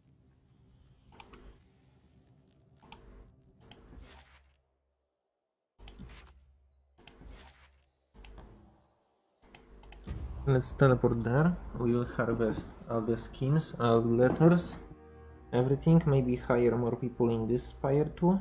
Let's teleport there. We will harvest all the skins, all the letters, everything. Maybe hire more people in this spire too.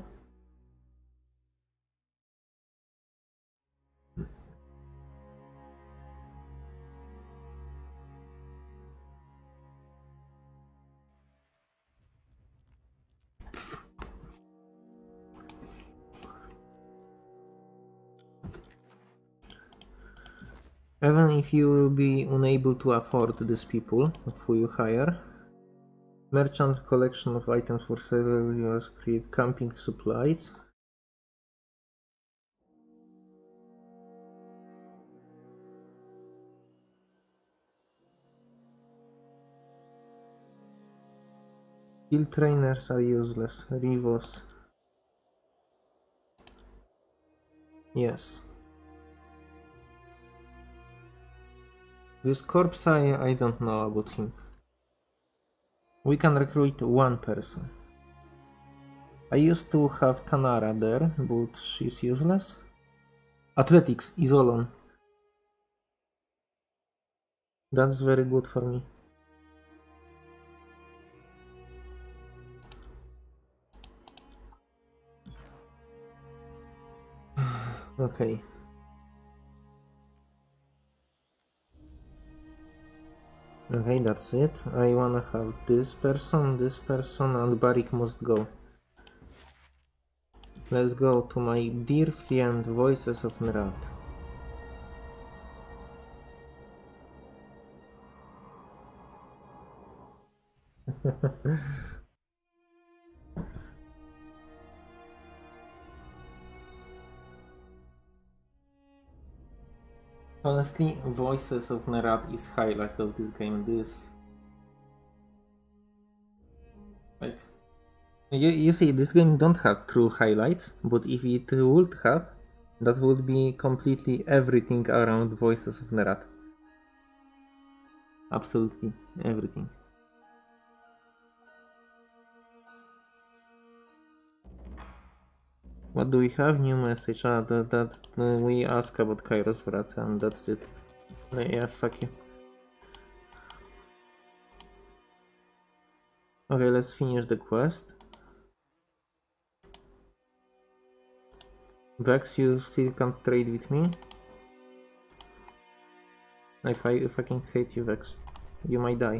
Even if you will be unable to afford these people who you hire, Merchant collection of items for several years create camping supplies. Field trainers are useless. Revos. Yes. This corpse, I, I don't know about him. We can recruit one person. I used to have Tanara there, but she's useless. Athletics, Isolon. That's very good for me. Okay. Okay, that's it. I wanna have this person, this person, and Barik must go. Let's go to my dear friend Voices of Nerat. Honestly, Voices of Nerat is highlight of this game. This, like, you, you see, this game don't have true highlights, but if it would have, that would be completely everything around Voices of Nerat. Absolutely everything. What do we have? New message. Ah, that, that uh, we ask about Kairos Vrat, and that's it. Uh, yeah, fuck you. Okay, let's finish the quest. Vex, you still can't trade with me? If I fucking hate you, Vex. You might die.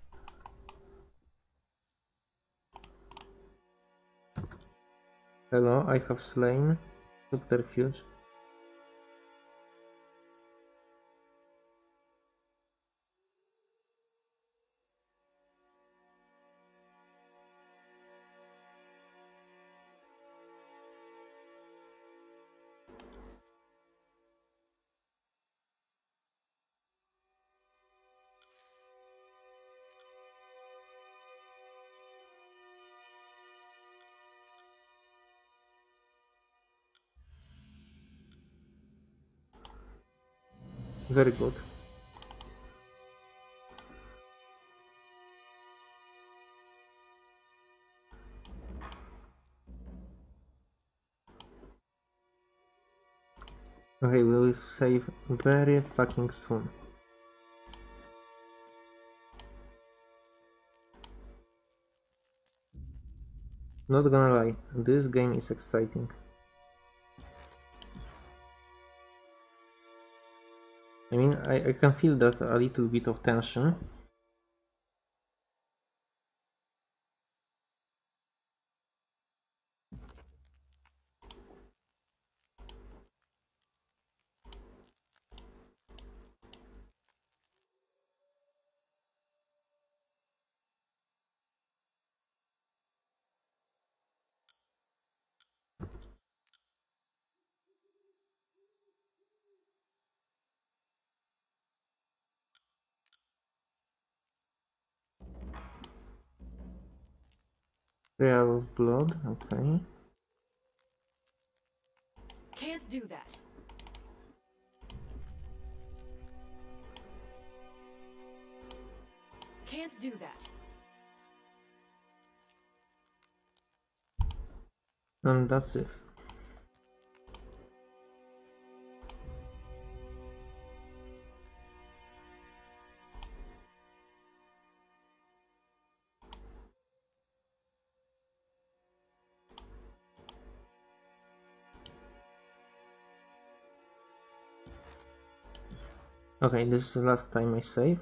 Hello, I have slain. Subterfuge. Very good. Okay, we will save very fucking soon. Not gonna lie, this game is exciting. I mean, I, I can feel that a little bit of tension. Real of blood, okay. Can't do that. Can't do that. And that's it. Okay, this is the last time I save.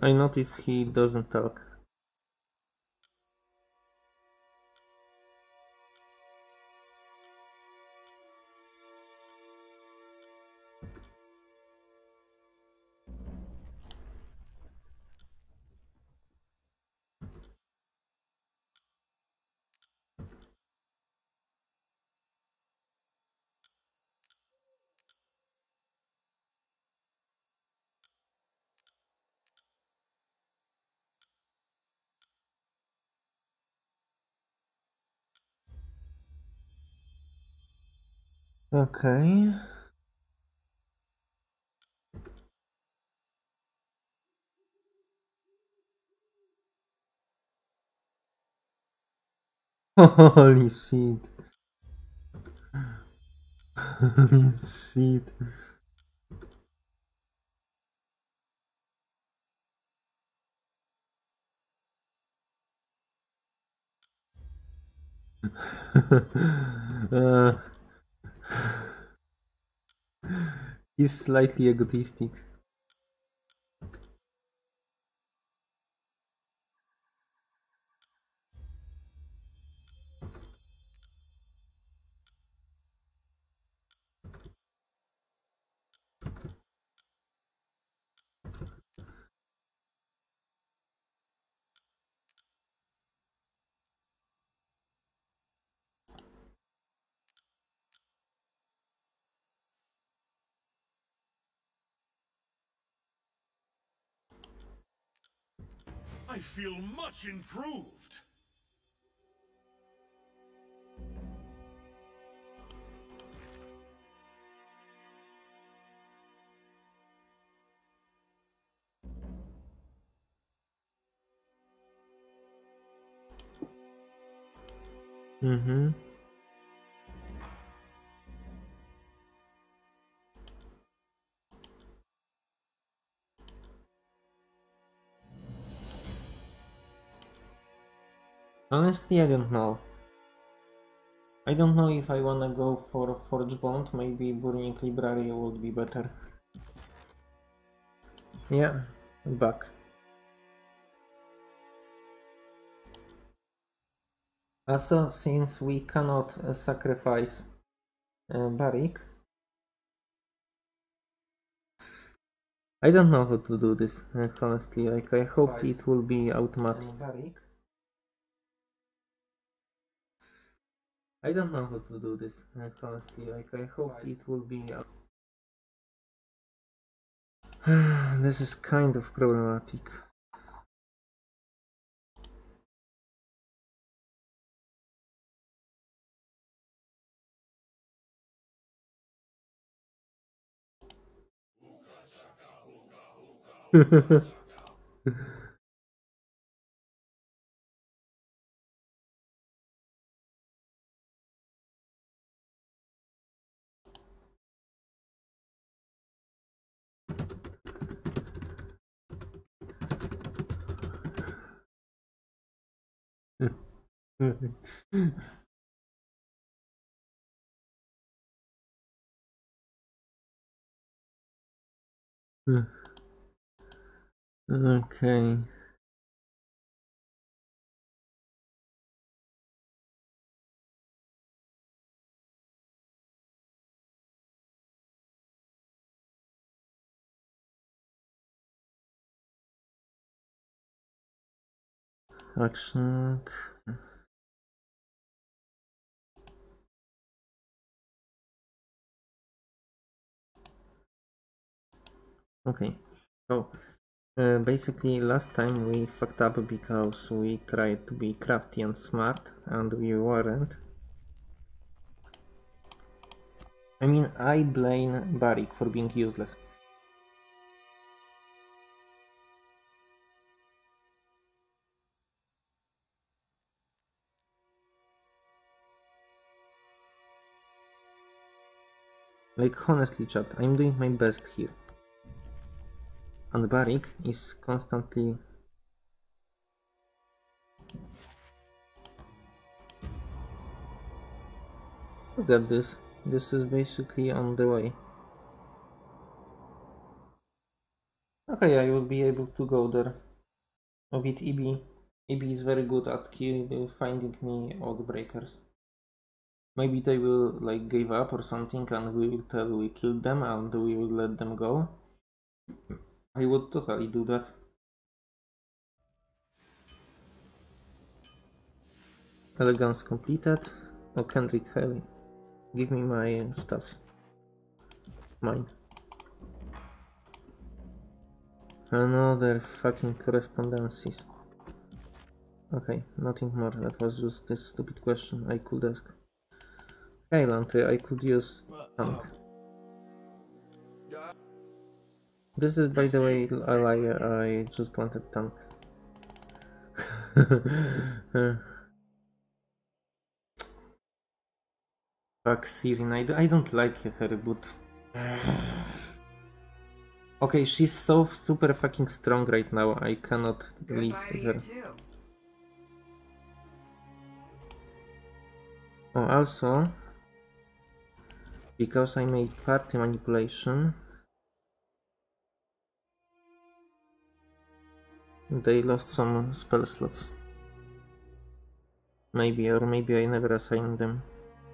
I notice he doesn't talk. Okay. Holy shit. Holy shit. uh, he's slightly egotistic. I feel much improved. Mm-hmm. Honestly, I don't know. I don't know if I wanna go for Forge Bond, maybe Burning Library would be better. Yeah, back. Also, since we cannot uh, sacrifice uh, Barik, I don't know how to do this, uh, honestly. Like, I hope it will be automatic. Barik. I don't know how to do this, uh, honestly. Like, I hope it will be. This is kind of problematic. Okay. Action. Okay. So uh, basically last time we fucked up because we tried to be crafty and smart and we weren't. I mean, I blame Barik for being useless. Like, honestly, chat, I'm doing my best here. And Barik is constantly... Look at this. This is basically on the way. Okay, I will be able to go there. With E B. E B is very good at killing, finding me odd breakers. Maybe they will like give up or something and we will tell we killed them and we will let them go. I would totally do that. Elegance completed. Oh, Kendrick Haley. Give me my stuff. Mine. Another fucking correspondences. Okay, nothing more. That was just a stupid question I could ask. Hey, Lantry, I could use tank. This is, by the way, a lie. I just wanted tank. uh, fuck Sirin. I, I don't like her, but... Okay, she's so super fucking strong right now. I cannot leave her. Oh, also, because I made party manipulation, they lost some spell slots. Maybe, or maybe I never assigned them.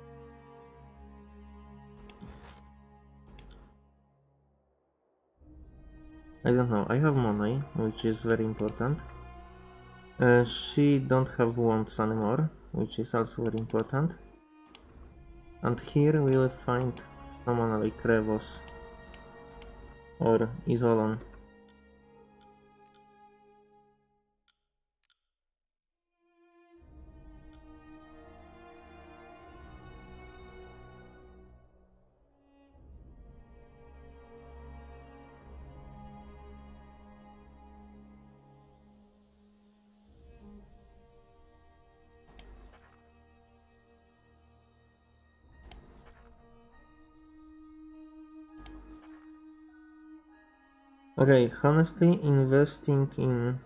I don't know. I have money, which is very important. Uh, she don't have wands anymore, which is also very important. And here we will find someone like Revos or Isolon. Okay, honestly, investing in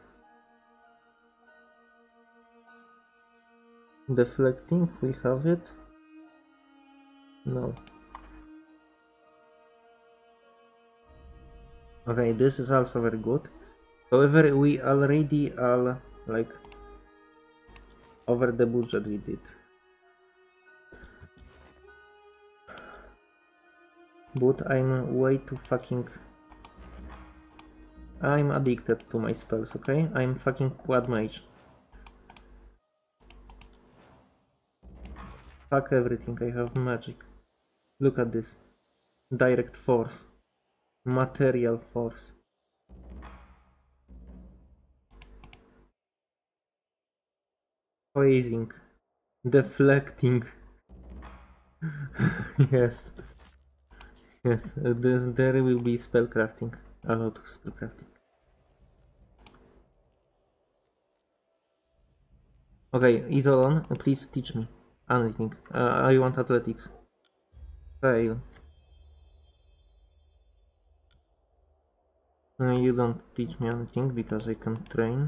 deflecting, we have it? No. Okay, this is also very good. However, we already are like over the budget we did. But I'm way too fucking... I'm addicted to my spells, okay? I'm fucking quad mage. Fuck everything, I have magic. Look at this. Direct force. Material force. Phasing. Deflecting. Yes. Yes, uh, this, there will be spellcrafting. A lot of spellcrafting. Okay, Isolon, please teach me anything. Uh, I want athletics. Fail. Uh, you don't teach me anything because I can train.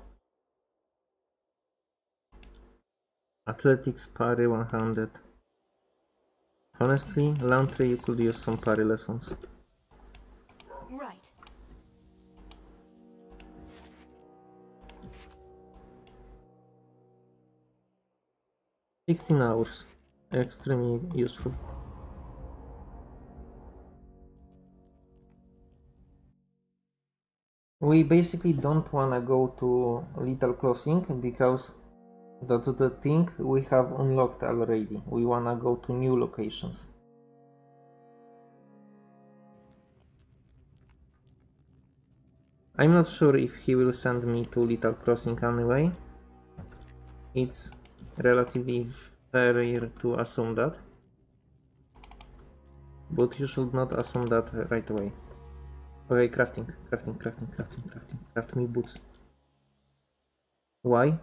Athletics parry one hundred. Honestly, Laundry, you could use some parry lessons. Right. sixteen hours. Extremely useful. We basically don't wanna go to Little Crossing because that's the thing we have unlocked already. We wanna go to new locations. I'm not sure if he will send me to Little Crossing anyway. It's relatively fair to assume that. But you should not assume that right away. Okay, crafting, crafting, crafting, crafting, crafting. Craft me boots. Why?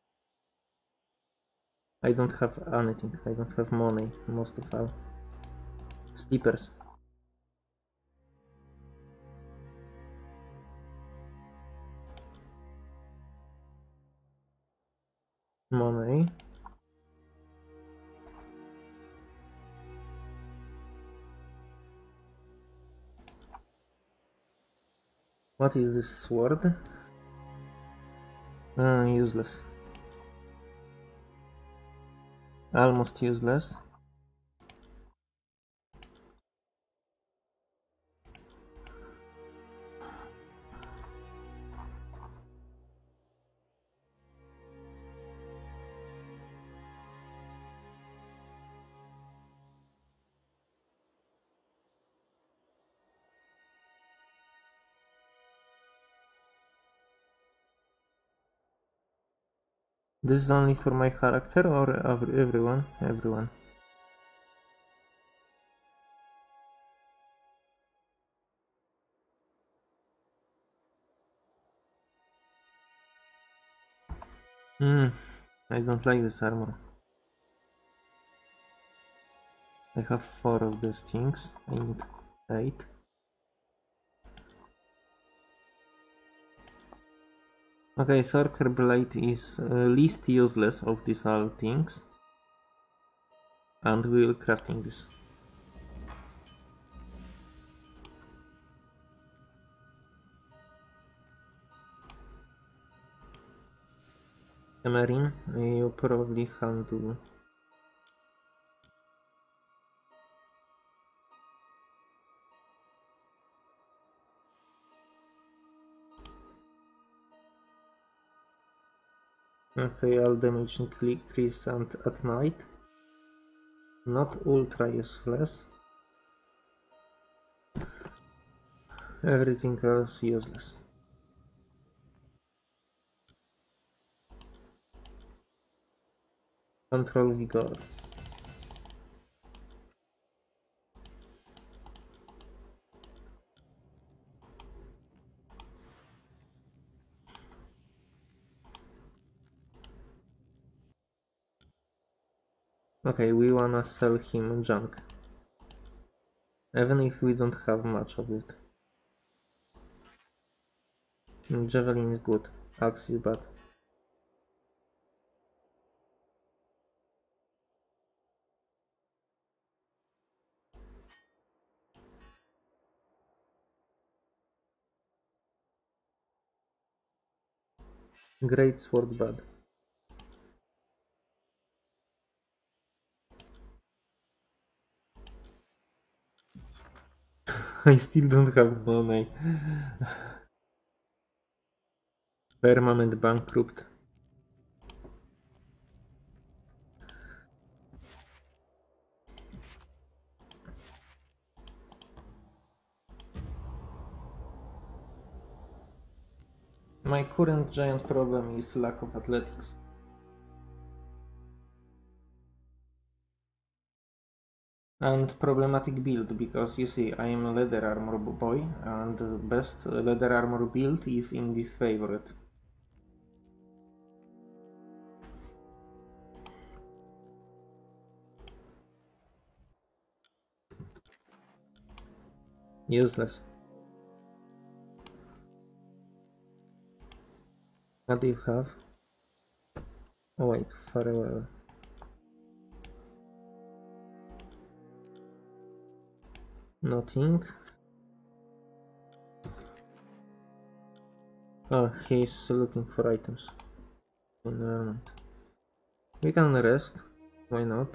I don't have anything. I don't have money, most of all. Slippers. Money. What is this sword? Ah, useless. Almost useless. This is only for my character or everyone? Everyone. Hmm, I don't like this armor. I have four of these things. I need eight. Okay, Sorcerer Blade is uh, least useless of these all things. And we will crafting this. Marine, you probably handle. Okay, all damage increase and at night. Not ultra useless. Everything else useless. Control vigor. Okay, we wanna sell him junk. Even if we don't have much of it. Javelin is good. Axe is bad. Great sword bad. I still don't have money. Permanent bankrupt. My current giant problem is lack of athletics. And problematic build, because you see, I am a leather armor boy, and the best leather armor build is in this favorite. Useless. What do you have? Oh wait, farewell. Nothing. Oh, he's looking for items. Environment. We can rest. Why not?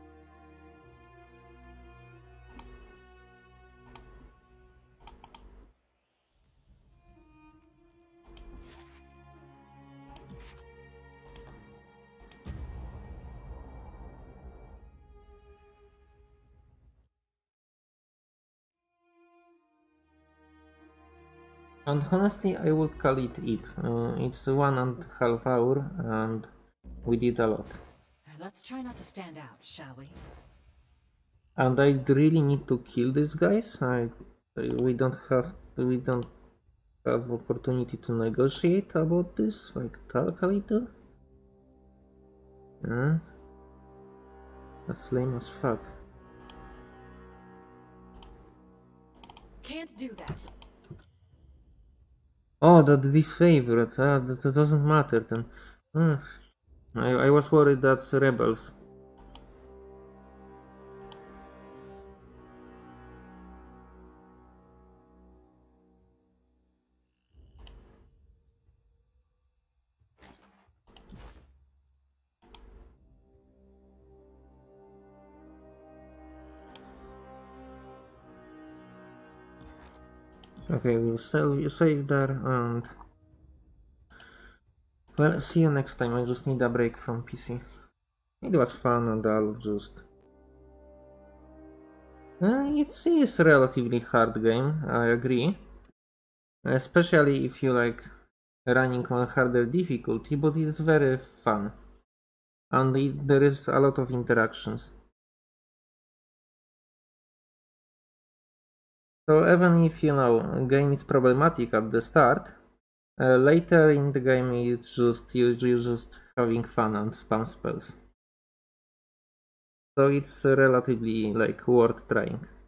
And honestly, I would call it it. Uh, it's one and a half hour, and we did a lot. Let's try not to stand out, shall we? And I really need to kill these guys. I, we don't have, we don't have opportunity to negotiate about this, like talk a little. Yeah, that's lame as fuck. Can't do that. Oh, that's this favorite. Ah, that, that doesn't matter then. Hmm. I, I was worried that's rebels. Okay, we'll sell you save there and well, see you next time. I just need a break from P C. It was fun and I'll just uh, it is a relatively hard game, I agree. Especially if you like running on harder difficulty, but it's very fun. And it, there is a lot of interactions. So even if you know a game is problematic at the start, uh, later in the game it's just you, you're just having fun and spam spells. So it's relatively like worth trying.